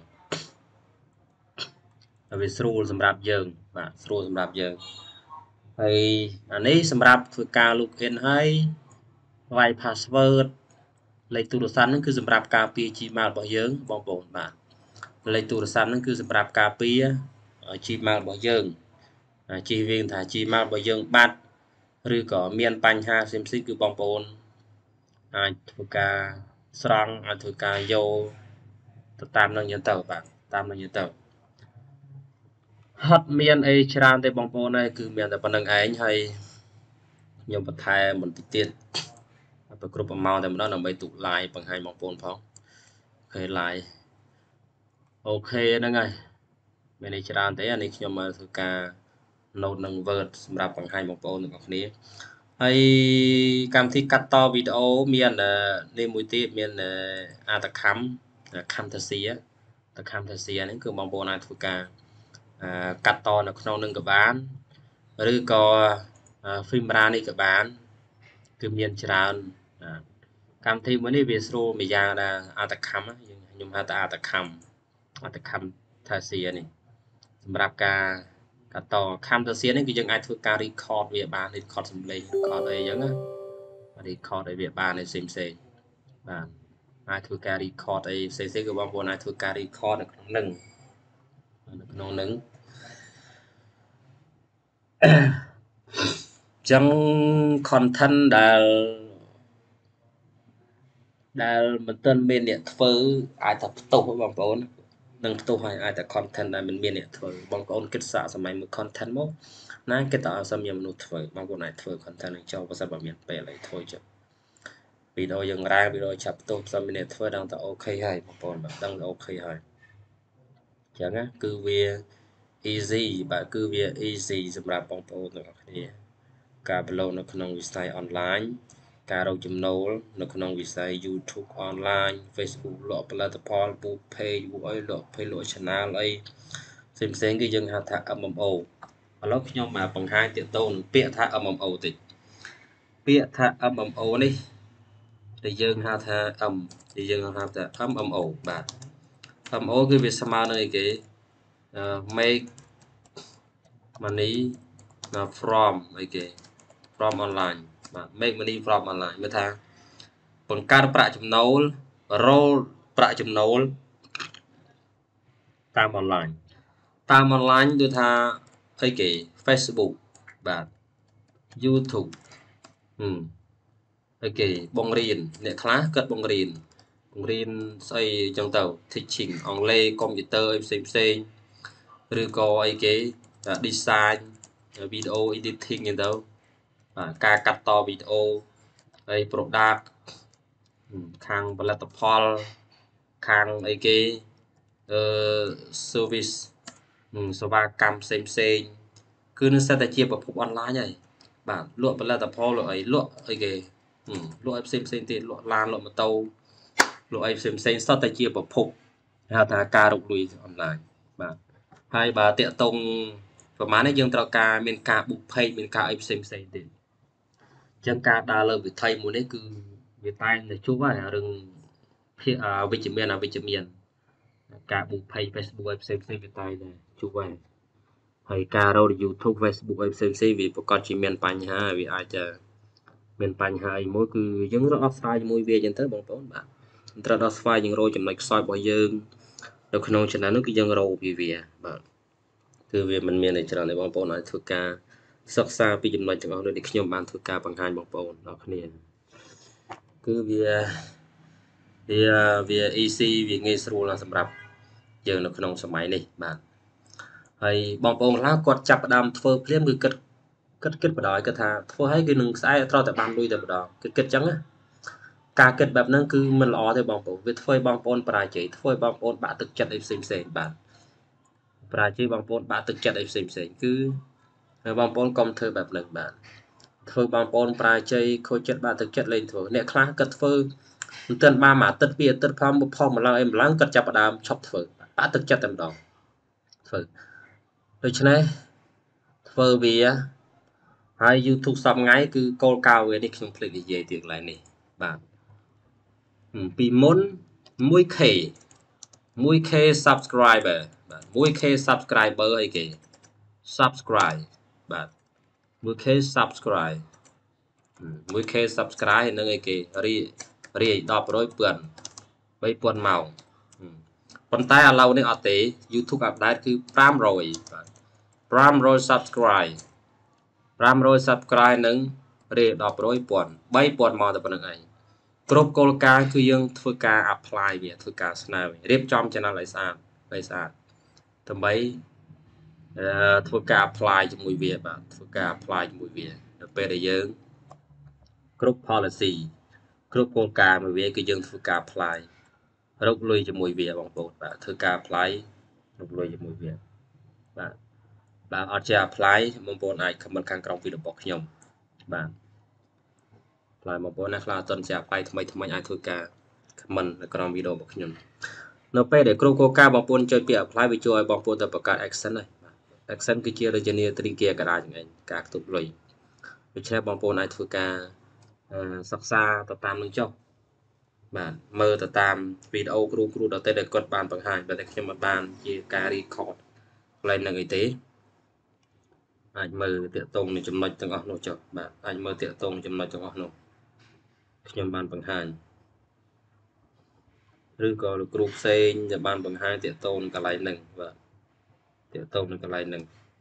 ហើយវាស្រួលសម្រាប់យើងបាទស្រួលសម្រាប់យើងហើយអានេះសម្រាប់ធ្វើការ login ហើយវាយ password លេខទូរស័ព្ទហ្នឹងគឺសម្រាប់ការពារ Gmail របស់យើងបងប្អូនបាទលេខទូរស័ព្ទហ្នឹងគឺសម្រាប់ការពារ Gmail របស់យើងជៀសវាងថា Gmail របស់យើងបាត់ឬក៏មានបញ្ហាផ្សេងៗគឺបងប្អូនអាចធ្វើការស្រង់អាចធ្វើការយកទៅតាមនឹងយើងទៅបាទតាមនឹងយើងទៅហត់មានអីច្រើនទេបងប្អូនហើយគឺមានតែប៉ុណ្្នឹងឯងហើយខ្ញុំបន្ថែមបន្តិចទៀតទៅគ្រប់ប្រមាណតែម្ដងដើម្បីទុក live បង្ហាញបងប្អូនផងអូខេ live អូខេហ្នឹងហើយមានអីច្រើនទេអានេះខ្ញុំមកធ្វើការ note នឹង Word សម្រាប់បង្ហាញបងប្អូនទាំងអស់គ្នាហើយកម្មវិធីកាត់តវីដេអូមាននេះមួយទៀតមានអត្តខំ Camtasia ត Camtasia នេះគឺបងប្អូនអាចធ្វើការកាត់តនៅក្នុងនឹងក៏បានឬក៏ Filmora នេះក៏បានគឺមានច្រើនកម្មវិធីមួយនេះវាស្រួលមួយយ៉ាងដែរអត្តខំយើងខ្ញុំហៅថាអត្តខំអត្តខំ Camtasia នេះសម្រាប់ការកាត់ត Camtasia នេះគឺយើងអាចធ្វើការ record វាបាន record សំឡេង record អីចឹងណា record ឲ្យវាបានផ្សេងផ្សេងបាទអាចធ្វើការ record អីផ្សេងផ្សេងគឺបងប្អូនអាចធ្វើការ record នៅក្នុងនឹងនៅក្នុងនឹងចឹង content ដែលដែលមិនទាន់មានអ្នកធ្វើអាចថាផ្ទុះបងប្អូននឹងផ្ទុះហើយអាចតែ content ដែលមិនមានអ្នកធ្វើបងប្អូនគិតសាកសម័យមើល content មកណាគេតើអត់សមមានមនុស្សធ្វើបងប្អូនអាចធ្វើ content នឹងចូលបើសិនបើមានពេលអីធ្វើចុះវីដេអូយើងរ៉ាវីដេអូចាប់ផ្ទុះសមមានអ្នកធ្វើដឹងតែអូខេហើយបងប្អូនបាទដឹងតែអូខេហើយចឹងណាគឺវា easy បាទគឺវា easy សម្រាប់បងប្អូនទាំងអស់គ្នាការប្រឡូកនៅក្នុងវិស័យ online ការរកចំណូលនៅក្នុងវិស័យ YouTube online Facebook លក់ផលិតផលពូក page ពូកអីលក់ page លក់ channel អីផ្សេងផ្សេងគឺយើងហៅថា M M O ឥឡូវខ្ញុំមកបង្ហាញទាក់ទងនឹងពាក្យថា M M O តិចពាក្យថា M M O នេះដែលយើងហៅថា M ដែលយើងហៅថា M M O បាទ M M O គឺវាស្មើនឹងអីគេ make money from អីគេ from online បាទ make money from online មានថាបង្កើតប្រាក់ចំណូលរោលប្រាក់ចំណូលតាម online តាម online ដូចថាអីគេ Facebook បាទ YouTube ហឹមអីគេបង្រៀនអ្នកខ្លះគាត់បង្រៀនបង្រៀនស្អីអញ្ចឹងទៅ teaching អង់គ្លេសកុំព្យូទ័រអីផ្សេងផ្សេងឬក៏អីគេ design video editing ហ្នឹងទៅបាទការកាត់តវីដេអូហើយ product ខាងផលិតផលខាងអីគេអឺ service សេវាកម្មផ្សេងផ្សេងគឺនឹងសិតតែជាប្រភពអនឡាញហើយបាទលក់ផលិតផលលក់អីលក់អីគេលក់អីផ្សេងផ្សេងទៀតលក់ឡានលក់ម៉ូតូលក់អីផ្សេងផ្សេងសុទ្ធតែជាប្រភពហៅថាការរកលុយអនឡាញបាទហើយបើតាក់តងប្រហែលនេះយើងត្រូវការមានការ book page មានការអីផ្សេងផ្សេងទៀតអញ្ចឹងការដើរលើវិថីមួយនេះគឺវាតែងតែជួបហើយរឿងវិជ្ជមានអវិជ្ជមានការ book page Facebook អីផ្សេងផ្សេងវាតែងតែជួបហើយហើយការរក YouTube Facebook អីផ្សេងផ្សេងវាប្រកាសជាមានបញ្ហាវាអាចจะមានបញ្ហាអីមួយគឺយើងរកដោះស្រាយជាមួយវាអញ្ចឹងទៅបងប្អូនបាទត្រូវដោះស្រាយយើងរកចំណុចខ្សោយរបស់យើងនៅក្នុងចំណុចនោះគឺយើងរកពីវាបាទគឺវាមិនមានអីច្រើនទេបងប្អូនអាចធ្វើការសិក្សាពីចំណុចទាំងអស់នោះដែលខ្ញុំបានធ្វើការបង្ហាញបងប្អូនដល់គ្នាគឺវាវាវា easy វាងាយស្រួលណាស់សម្រាប់យើងនៅក្នុងសម័យនេះបាទហើយបងប្អូនខ្លះគាត់ចាប់ផ្ដើមធ្វើភ្លាមគឺគិតគិតគិតបដ ாய் គាត់ថាធ្វើឲ្យគឺនឹងស្អែកត្រូវតែបានលុយតែម្ដងគឺគិតចឹងណាការគិតបែបហ្នឹងគឺមិនល្អទេបងប្អូនវាធ្វើឲ្យបងប្អូនបរាជ័យធ្វើឲ្យបងប្អូនបាក់ទឹកចិត្តអីផ្សេងផ្សេងបាទបរាជ័យបងប្អូនបាក់ទឹកចិត្តអីផ្សេងផ្សេងគឺបងប្អូនកុំធ្វើបែបហ្នឹងបាទធ្វើបងប្អូនបរាជ័យខូចចិត្តបាក់ទឹកចិត្តលេងធ្វើអ្នកខ្លះគាត់ធ្វើមិនទាន់បានមួយអាទិត្យពីរអាទិត្យផងផុសម្លឹងអីម្លឹងគាត់ចាប់ផ្ដើមឈប់ធ្វើបាក់ទឹកចិត្តតែម្ដងធ្វើដូច្នេះធ្វើវាហើយ YouTube សពថ្ងៃគឺគោលការណ៍វានេះខ្ញុំភ្លេចនិយាយទៀតកន្លែងនេះបាទពីមុន one K one K subscriber បាទ one K subscriber អីគេ subscribe បាទ one K subscribe one K subscribe នឹងអីគេរីរីដប់រយពាន់បីពាន់ម៉ោងប៉ុន្តែឥឡូវនេះអត់ទេ YouTube update គឺfive hundredបាទfive hundred subscribe five hundred subscribe នឹងរីដប់រយពាន់បីពាន់ម៉ោងតែប៉ុណ្្នឹងឯងគ្រប់គោលការណ៍គឺយើងធ្វើការ apply វាធ្វើការស្នើវារៀបចំ channel ឲ្យស្អាតឲ្យស្អាតដើម្បីអឺធ្វើការ apply ជាមួយវាបាទធ្វើការ apply ជាមួយវាដល់ពេលដែលយើងគ្រប់ policy គ្រប់គោលការណ៍មួយវាគឺយើងធ្វើការ apply រកលុយជាមួយវាបងប្អូនបាទធ្វើការ apply រកលុយជាមួយវាបាទបើអត់ជា apply បងប្អូនអាច comment ខាងក្រោមវីដេអូរបស់ខ្ញុំបាទ apply បងប្អូនណាខ្លះអត់ទាន់ជា apply ថ្មីថ្មីអាចធ្វើការ comment នៅក្រោមវីដេអូរបស់ខ្ញុំនៅពេលដែលគ្រប់គោលការណ៍បងប្អូនចុចពាក្យ apply វាជួយឲ្យបងប្អូនទៅបង្កើត action ហើយ action គឺជារចនាត្រីគាកណ្ដាលហ្នឹងឯងការខ្ទប់លុយដូច្នេះបងប្អូនអាចធ្វើការសិក្សាទៅតាមនឹងចុះបាទមើលទៅតាមវីដេអូគ្រូគ្រូដទៃដែលគាត់បានបង្ហាញបើតែខ្ញុំមិនបានជាការ record កន្លែងហ្នឹងអីទេអាចមើលតាក់ទងនឹងចំណុចទាំងអស់នោះចុះបាទអាចមើលតាក់ទងចំណុចទាំងអស់នោះខ្ញុំបានបង្ហាញឬក៏លោកគ្រូផ្សេងដែលបានបង្ហាញតាក់ទងនឹងកន្លែងហ្នឹងបាទតាក់ទងនឹងកន្លែងហ្នឹង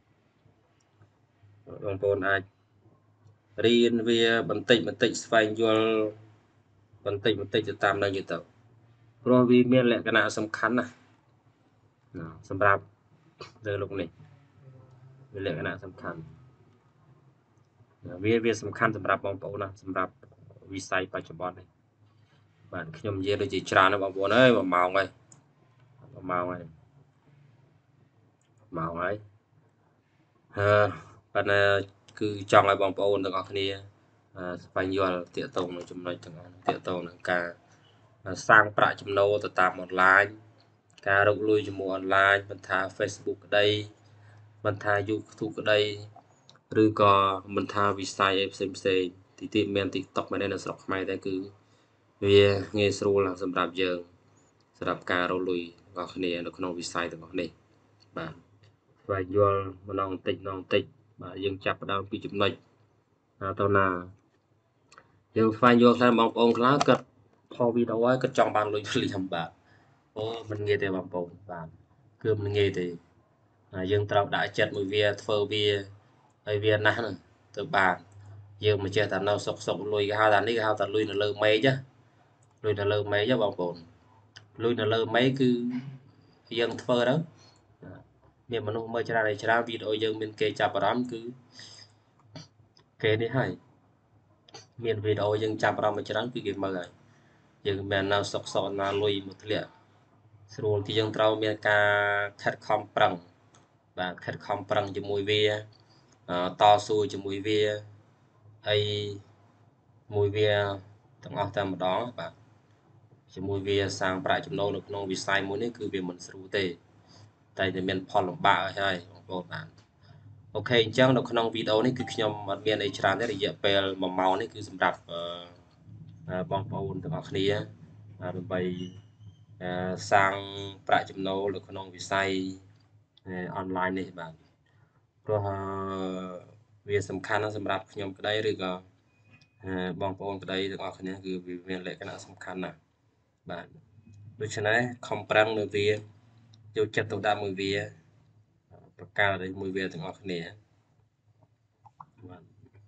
បងប្អូនអាចរៀនវាបន្តិចបន្តិចស្វែងយល់បន្តិចបន្តិចទៅតាមនឹងទៅព្រោះវាមានលក្ខណៈសំខាន់ណាស់សម្រាប់លើលោកនេះវាលក្ខណៈសំខាន់វាវាសំខាន់សម្រាប់បងប្អូនណាសម្រាប់វិស័យបច្ចុប្បន្ននេះបាទខ្ញុំនិយាយដូចជាច្រើនណាស់បងប្អូនអើយមួយម៉ោងហើយមួយម៉ោងហើយម៉ោងហើយអឺប៉ុន្តែគឺចង់ឲ្យបងប្អូនទាំងអស់គ្នាស្វែងយល់តាក់ទងនឹងចំណុចទាំងអស់តាក់ទងនឹងការសាងប្រាក់ចំណូលទៅតាមអនឡាញការរកលុយជាមួយអនឡាញមិនថា Facebook ក្តីមិនថា YouTube ក្តីឬក៏មិនថាវិស័យអីផ្សេងផ្សេងទីទីមាន TikTok មែននៅស្រុកខ្មែរតែគឺវាងាយស្រួលសម្រាប់យើងសម្រាប់ការរកលុយរបស់គ្នានៅក្នុងវិស័យទាំងអស់នេះបាទស្វែងយល់ម្ដងបន្តិចម្ដងបន្តិចបាទយើងចាប់ផ្ដើមពីចំណុចណាទៅណាយើងស្វែងយល់ថាបងប្អូនខ្លះគាត់ផុសវីដេអូហើយគាត់ចង់បានលុយភ្លាមបាទអូមិនងាយទេបងប្អូនបាទគឺមិនងាយទេយើងត្រូវដាក់ចិត្តមួយវាធ្វើវាហើយវាណាស់ហ្នឹងទៅបានយើងមិនចេះតែនៅសុកសុកលុយគេហៅថានេះគេហៅថាលុយនៅលើមេឃណាលុយនៅលើមេឃបងប្អូនលុយនៅលើមេឃគឺយើងធ្វើទៅមានមនុស្សមើលច្រើនហើយច្រើនវីដេអូយើងមានគេចាប់អារម្មណ៍គឺគេនេះហើយមានវីដេអូយើងចាប់អារម្មណ៍មកច្រើនគឺគេមើលហើយយើងមិនណាសុកសក់ណាលុយមកធ្លាក់ស្រួលទីយើងត្រូវមានការខិតខំប្រឹងបាទខិតខំប្រឹងជាមួយវាតស៊ូជាមួយវាហើយមួយវាទាំងអស់តែម្ដងបាទជាមួយវាសាងប្រាក់ចំណូលនៅក្នុងវិស័យមួយនេះគឺវាមិនស្រួលទេតែតែមានផលលំបាកហើយបងប្អូនបាទអូខេអញ្ចឹងនៅក្នុងវីដេអូនេះគឺខ្ញុំអត់មានអីច្រើនទេរយៈពេលមួយម៉ោងនេះគឺសម្រាប់បងប្អូនទាំងអស់គ្នាដើម្បីសាងប្រាក់ចំណូលនៅក្នុងវិស័យអនឡាញនេះបាទព្រោះវាសំខាន់ណាស់សម្រាប់ខ្ញុំក្តីឬក៏បងប្អូនក្តីទាំងអស់គ្នាគឺវាមានលក្ខណៈសំខាន់ណាស់បាទដូច្នេះខំប្រឹងនៅវាយកចិត្តទុកដាក់មួយវាប្រកាសមួយវាទាំងអស់គ្នាបាទ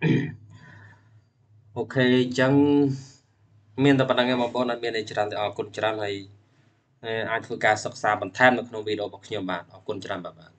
អូខេអញ្ចឹងមានតែប៉ុណ្្នឹងឯងបងប្អូនអត់មានអីច្រើនទេអរគុណច្រើនហើយអាចធ្វើការសិក្សាបន្ថែមនៅក្នុងវីដេអូរបស់ខ្ញុំបាទអរគុណច្រើនបាទ